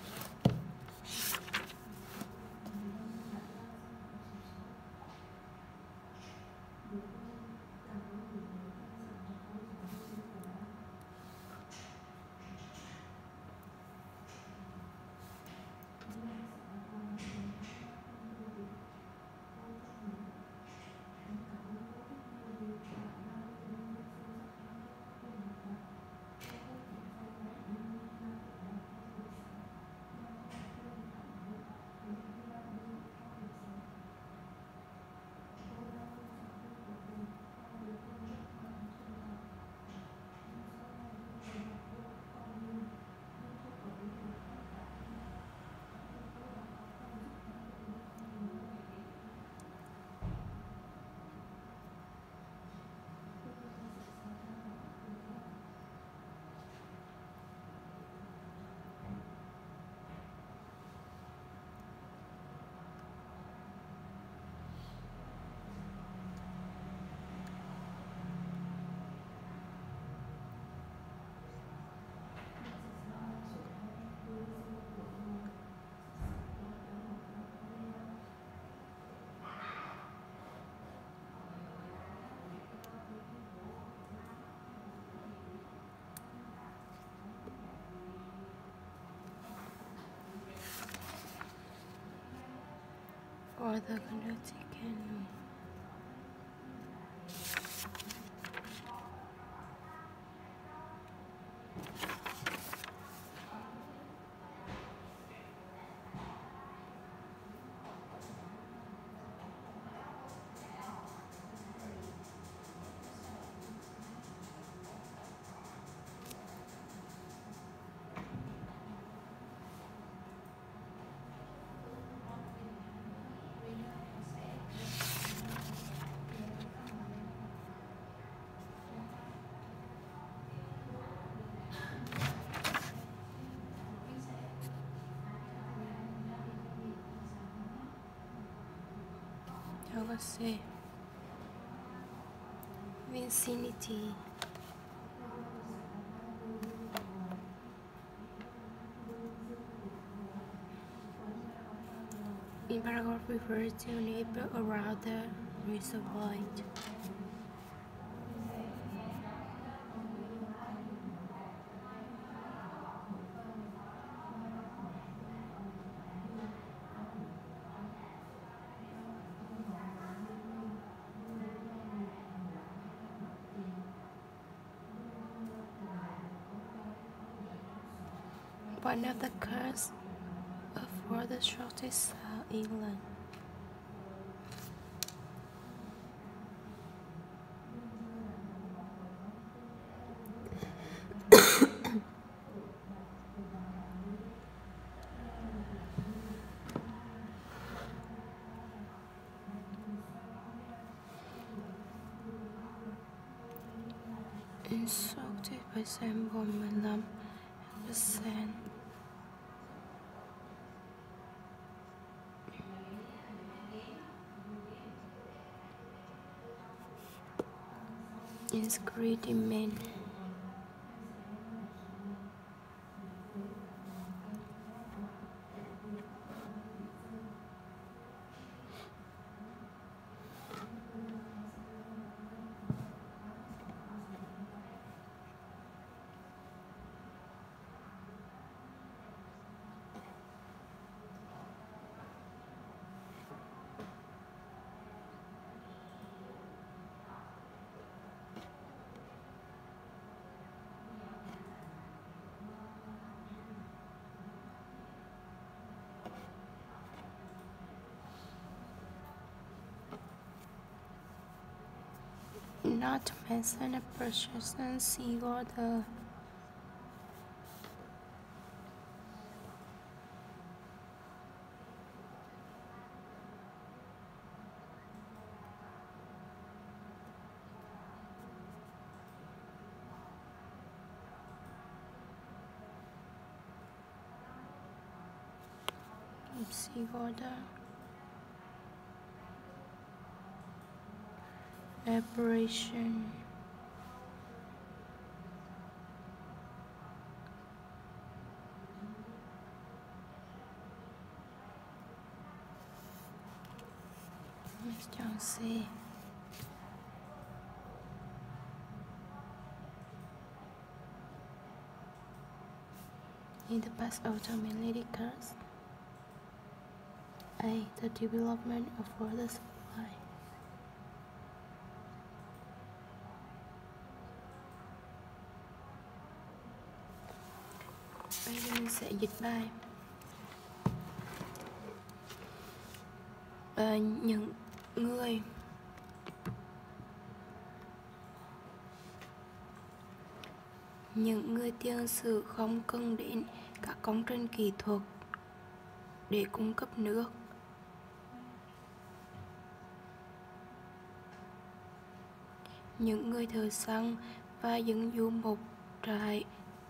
Or the Connecticut. I would say vicinity. In paragraph refers to neighbor around the reservoir. One of the coasts of water shortage South England. Insulted by sample mười lăm percent. Increased demand. not to mention a Persian sea water. Sea water, evaporation, chọn C. In the past automated cars. A. The development of water supply. Bây giờ mình sẽ dịch bài. À, những người những người tiền sử không cần đến các công trình kỹ thuật để cung cấp nước. Những người thợ săn và những du mục trại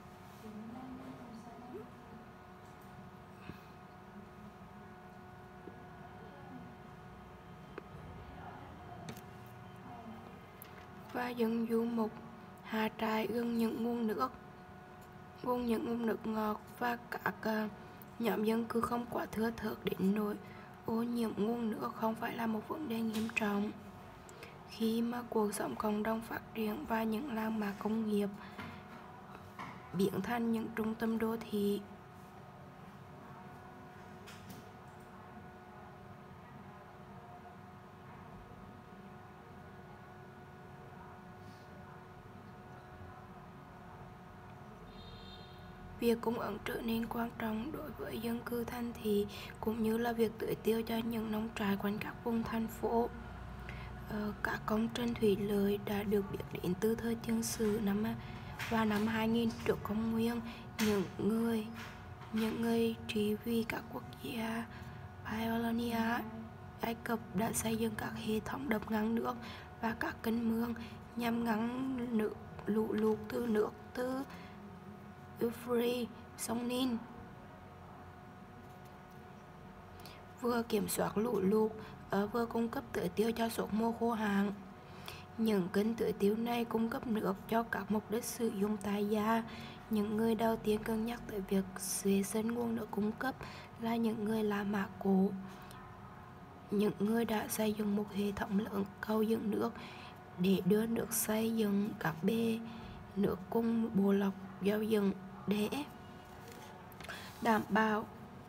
và những du mục hạ trại gần những nguồn nước nguồn những nguồn nước ngọt, và các uh, nhóm dân cư không quá thưa thớt đến nỗi ô nhiễm nguồn nước không phải là một vấn đề nghiêm trọng. Khi mà cuộc sống cộng đồng phát triển và những làng mạc công nghiệp biến thành những trung tâm đô thị, việc cung ứng trở nên quan trọng đối với dân cư thành thị, cũng như là việc tưới tiêu cho những nông trại quanh các vùng thành phố. Ờ, các công trình thủy lợi đã được biết đến từ thời tiền sử năm và năm hai nghìn trước công nguyên. Những người những người trị vì các quốc gia Babylonia, Ai Cập đã xây dựng các hệ thống đập ngăn nước và các kênh mương nhằm ngăn nước lũ lụt từ nước từ Euphrates, sông Nin, vừa kiểm soát lũ lụt, ở vừa cung cấp tưới tiêu cho số mùa khô hạn. Những kênh tưới tiêu này cung cấp nước cho các mục đích sử dụng tại gia. Những người đầu tiên cân nhắc tới việc vệ sinh nguồn nước cung cấp là những người La Mã cổ. Những người đã xây dựng một hệ thống lớn cầu dẫn nước để đưa nước xây dựng các bể nước cùng bộ lọc giao dựng để đảm bảo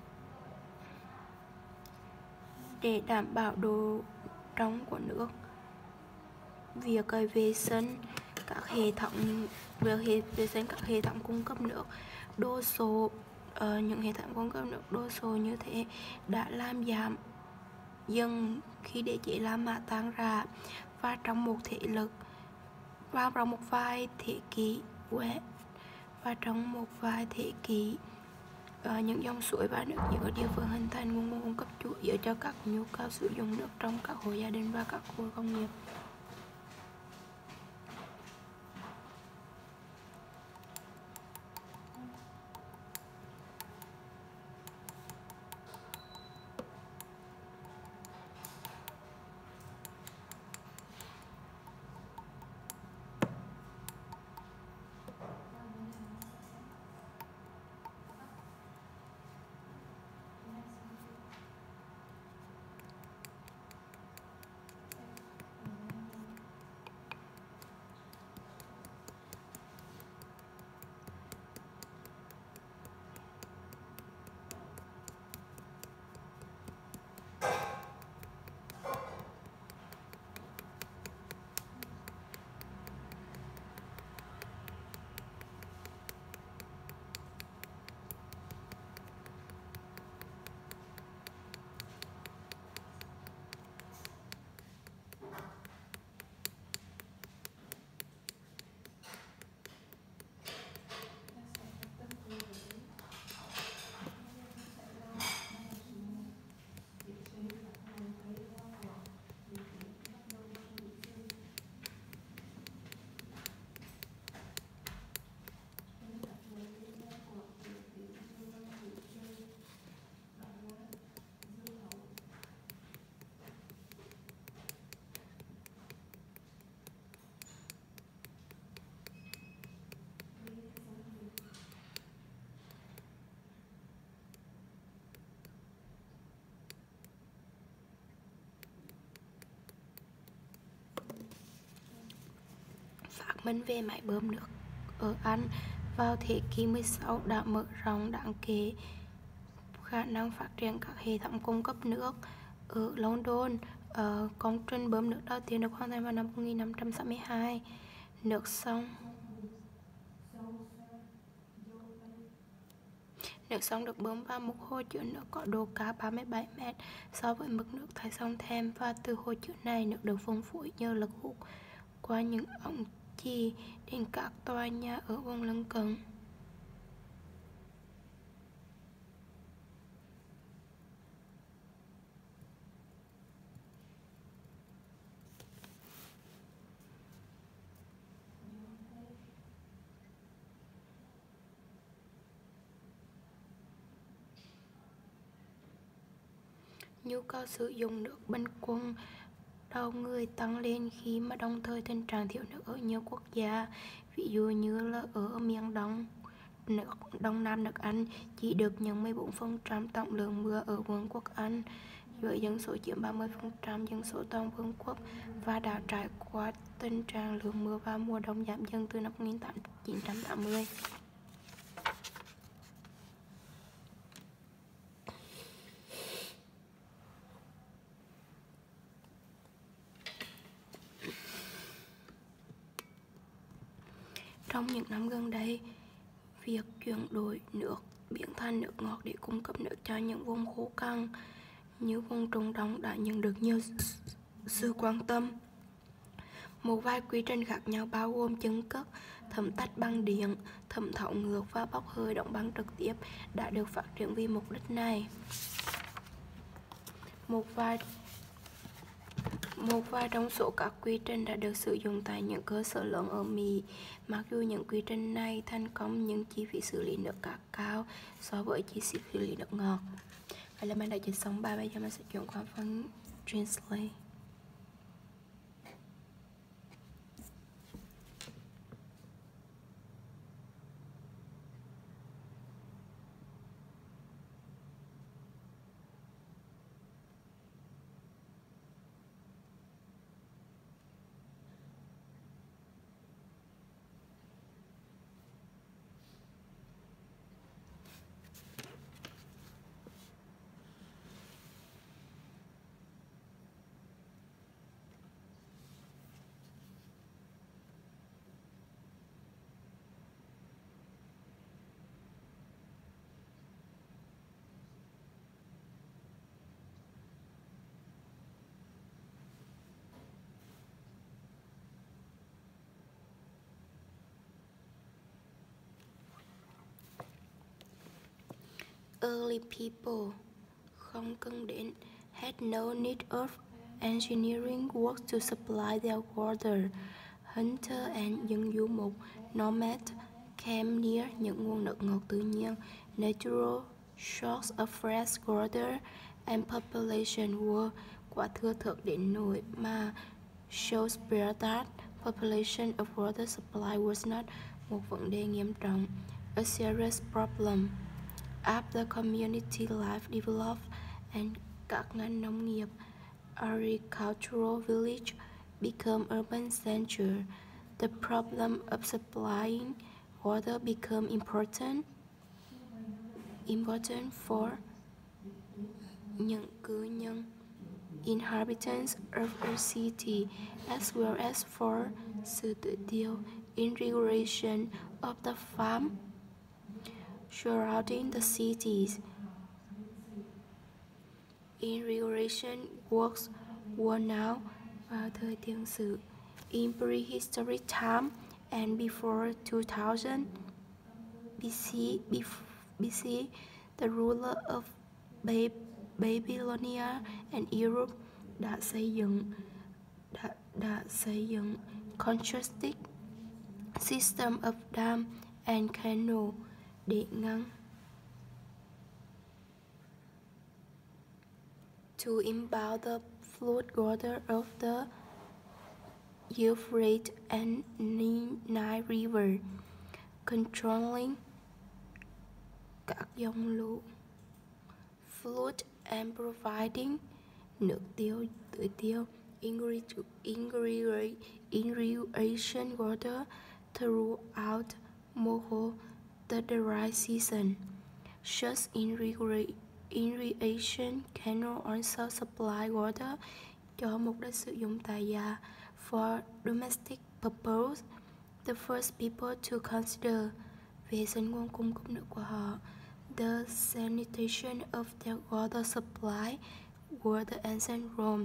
để đảm bảo độ trong của nước. Việc vệ sinh các hệ thống việc vệ sinh các hệ thống cung cấp nước đô sộ uh, những hệ thống cung cấp nước đô sộ như thế đã làm giảm dần khi đế chế La Mã tan rã, và trong một thế lực và trong một vài thế kỷ và trong một vài thế kỷ uh, những dòng suối và nước giếng ở địa phương hình thành nguồn nguồn cung cấp chủ yếu cho các nhu cầu sử dụng nước trong các hộ gia đình và các khu công nghiệp. minh về máy bơm nước ở Anh vào thế kỷ mười sáu đã mở rộng đáng kể khả năng phát triển các hệ thống cung cấp nước. Ở London, ở công trình bơm nước đầu tiên được hoàn thành vào năm một nghìn năm trăm sáu mươi hai. Nước sông Nước sông được bơm vào một hồ chứa nước có độ cao ba mươi bảy mét so với mực nước tại sông Thames, và từ hồ chứa này nước được phân phối nhờ lực hút qua những ống chì đến các tòa nhà ở vùng lân cận. Nhu cầu sử dụng nước bình quân đầu người tăng lên khi mà đồng thời tình trạng thiếu nước ở nhiều quốc gia, ví dụ như là ở miền Đông nước Đông Nam nước Anh chỉ được nhận mười bốn phần trăm tổng lượng mưa ở Vương quốc Anh, với dân số chiếm ba mươi phần trăm dân số toàn vương quốc, và đã trải qua tình trạng lượng mưa vào mùa đông giảm dần từ năm một nghìn chín trăm tám mươi. Trong những năm gần đây, việc chuyển đổi nước biến thành nước ngọt để cung cấp nước cho những vùng khô cằn như vùng Trung Đông đã nhận được nhiều sự quan tâm. Một vài quy trình khác nhau bao gồm chưng cất, thẩm tách bằng điện, thẩm thấu ngược và bốc hơi đóng băng trực tiếp đã được phát triển vì mục đích này. Một vài Một vài trong số các quy trình đã được sử dụng tại những cơ sở lớn ở Mỹ. Mặc dù những quy trình này thành công nhưng chi phí xử lý nước khá cao so với chi phí xử lý nước ngọt. Vậy là mình đã dịch xong bài, bây giờ mình sẽ chuyển qua phần translate. Early people không cần đến had no need of engineering work to supply their water. Hunter and dân du mục nomad came near những nguồn nước ngọt tự nhiên. Natural sources of fresh water and population were quá thưa thớt đến nỗi mà shows bear that population of water supply was not một vấn đề nghiêm trọng, a serious problem. After community life developed and các ngành nông nghiệp, agricultural village become urban center, the problem of supplying water become important important for những cư nhân, inhabitants of a city, as well as for sự tự tiêu, irrigation of the farm surrounding the cities. Irrigation works were now vào thời tiền sử. In prehistoric time and before two thousand B C, B C, the ruler of Babylonia and Europe đã xây dựng đã, đã xây dựng constructed system of dam and canal để ngăn to impound the flood water of the Euphrates and Nile River, controlling các dòng lũ flood and providing nước tiêu tưới tiêu irrigation water throughout most the dry season. Such irrigation cannot also supply water cho mục đích sử dụng tại nhà for domestic purpose. The first people to consider vệ sinh nguồn cung cấp nước của họ, the sanitation of their water supply were the ancient Rome,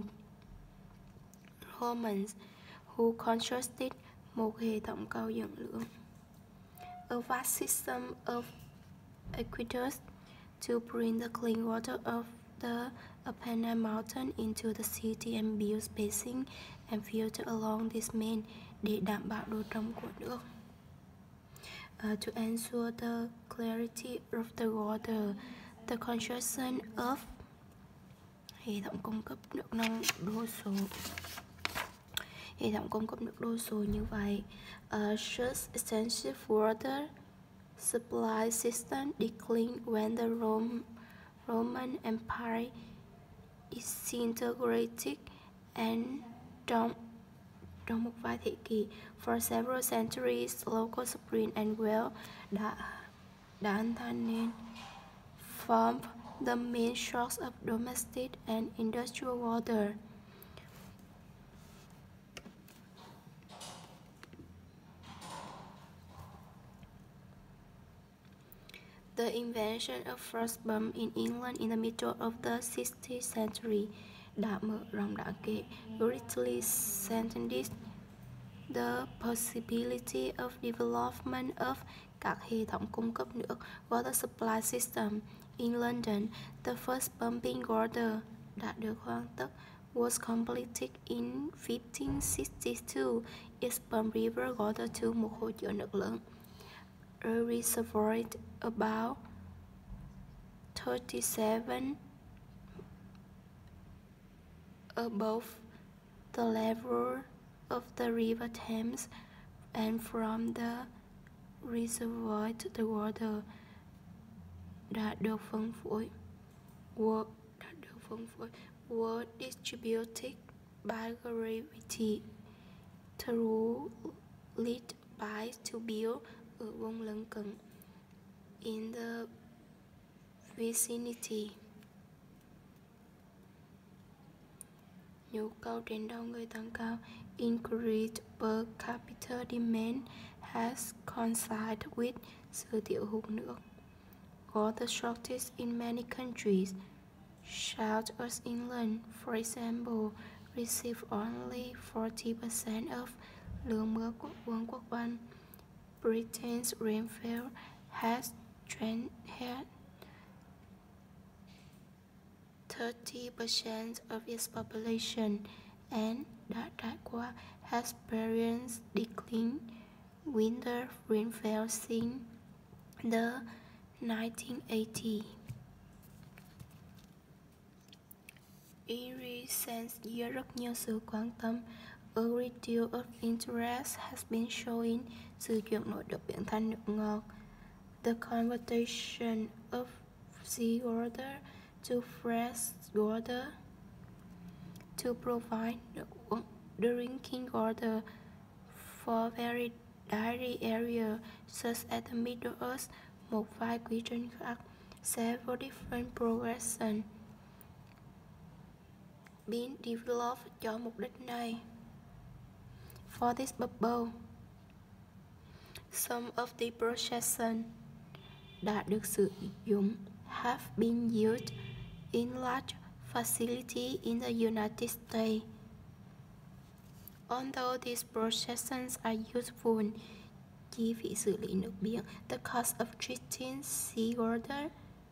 Romans, who constructed một hệ thống cầu dẫn lượng, a vast system of aqueducts to bring the clean water of the Apennine Mountain into the city and build basin and filter along this main để đảm bảo độ trong của nước. Uh, to ensure the clarity of the water, the construction of hệ thống cung cấp nước nông đô số. Hệ thống cung cấp nước đô số như vậy, uh, such extensive water supply system declined when the Rome, Roman Empire disintegrated and trong trong một vài thế kỷ, for several centuries, local spring and well đã đã hình thành nên formed the main source of domestic and industrial water. The invention of first pump in England in the middle of the sixteenth century đã mở rộng đáng kể, greatly strengthened the possibility of development of các hệ thống cung cấp nước water supply system. In London, the first pumping water đã được hoàn tất was completed in fifteen sixty-two. It pumped river water to một hồ chứa nước lớn, a reservoir about thirty-seven above the level of the river Thames, and from the reservoir the water đã được phân phối were, đã được phân phối were distributed by gravity through lead pipes to build ở vùng lân cận in the vicinity. Nhu cầu trên đầu người tăng cao, increased per capita demand has coincided with sự thiếu hụt nước. Water shortage in many countries, such as England, for example, receive only forty percent of lượng mưa của Vương quốc Anh. Britain's rainfall has had thirty percent of its population and đã trải qua has experienced declining winter rainfall since the nineteen eighties. In recent years, rất nhiều sự quan tâm, a great deal of interest has been showing sự chuyển đổi được biến thành nước ngọt. The conversion of sea water to fresh water to provide drinking water for very dry area such as the Middle East, một vài quy trình khác, several different progression being developed cho mục đích này. For this purpose, some of the processes đã được sử dụng have been used in large facilities in the United States. Although these processes are useful, chi phí xử lý nước biển, the cost of treating seawater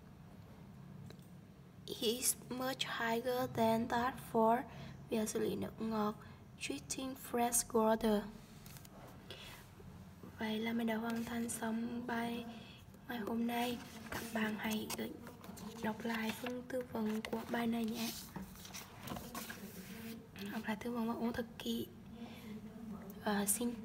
is much higher than that for việc xử lý nước ngọt, treating fresh water. Vậy là mình đã hoàn thành xong bài ngày hôm nay. Các bạn hãy đọc lại phần tư vấn của bài này nhé. Đọc lại tư vấn và uống thật kỹ. À, xin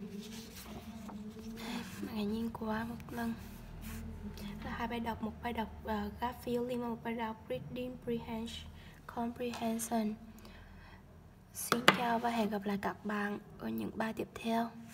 hãy nhìn qua một lần. Là hai bài đọc, một bài đọc uh, gap feeling và một bài đọc reading comprehension. Xin chào và hẹn gặp lại các bạn ở những bài tiếp theo.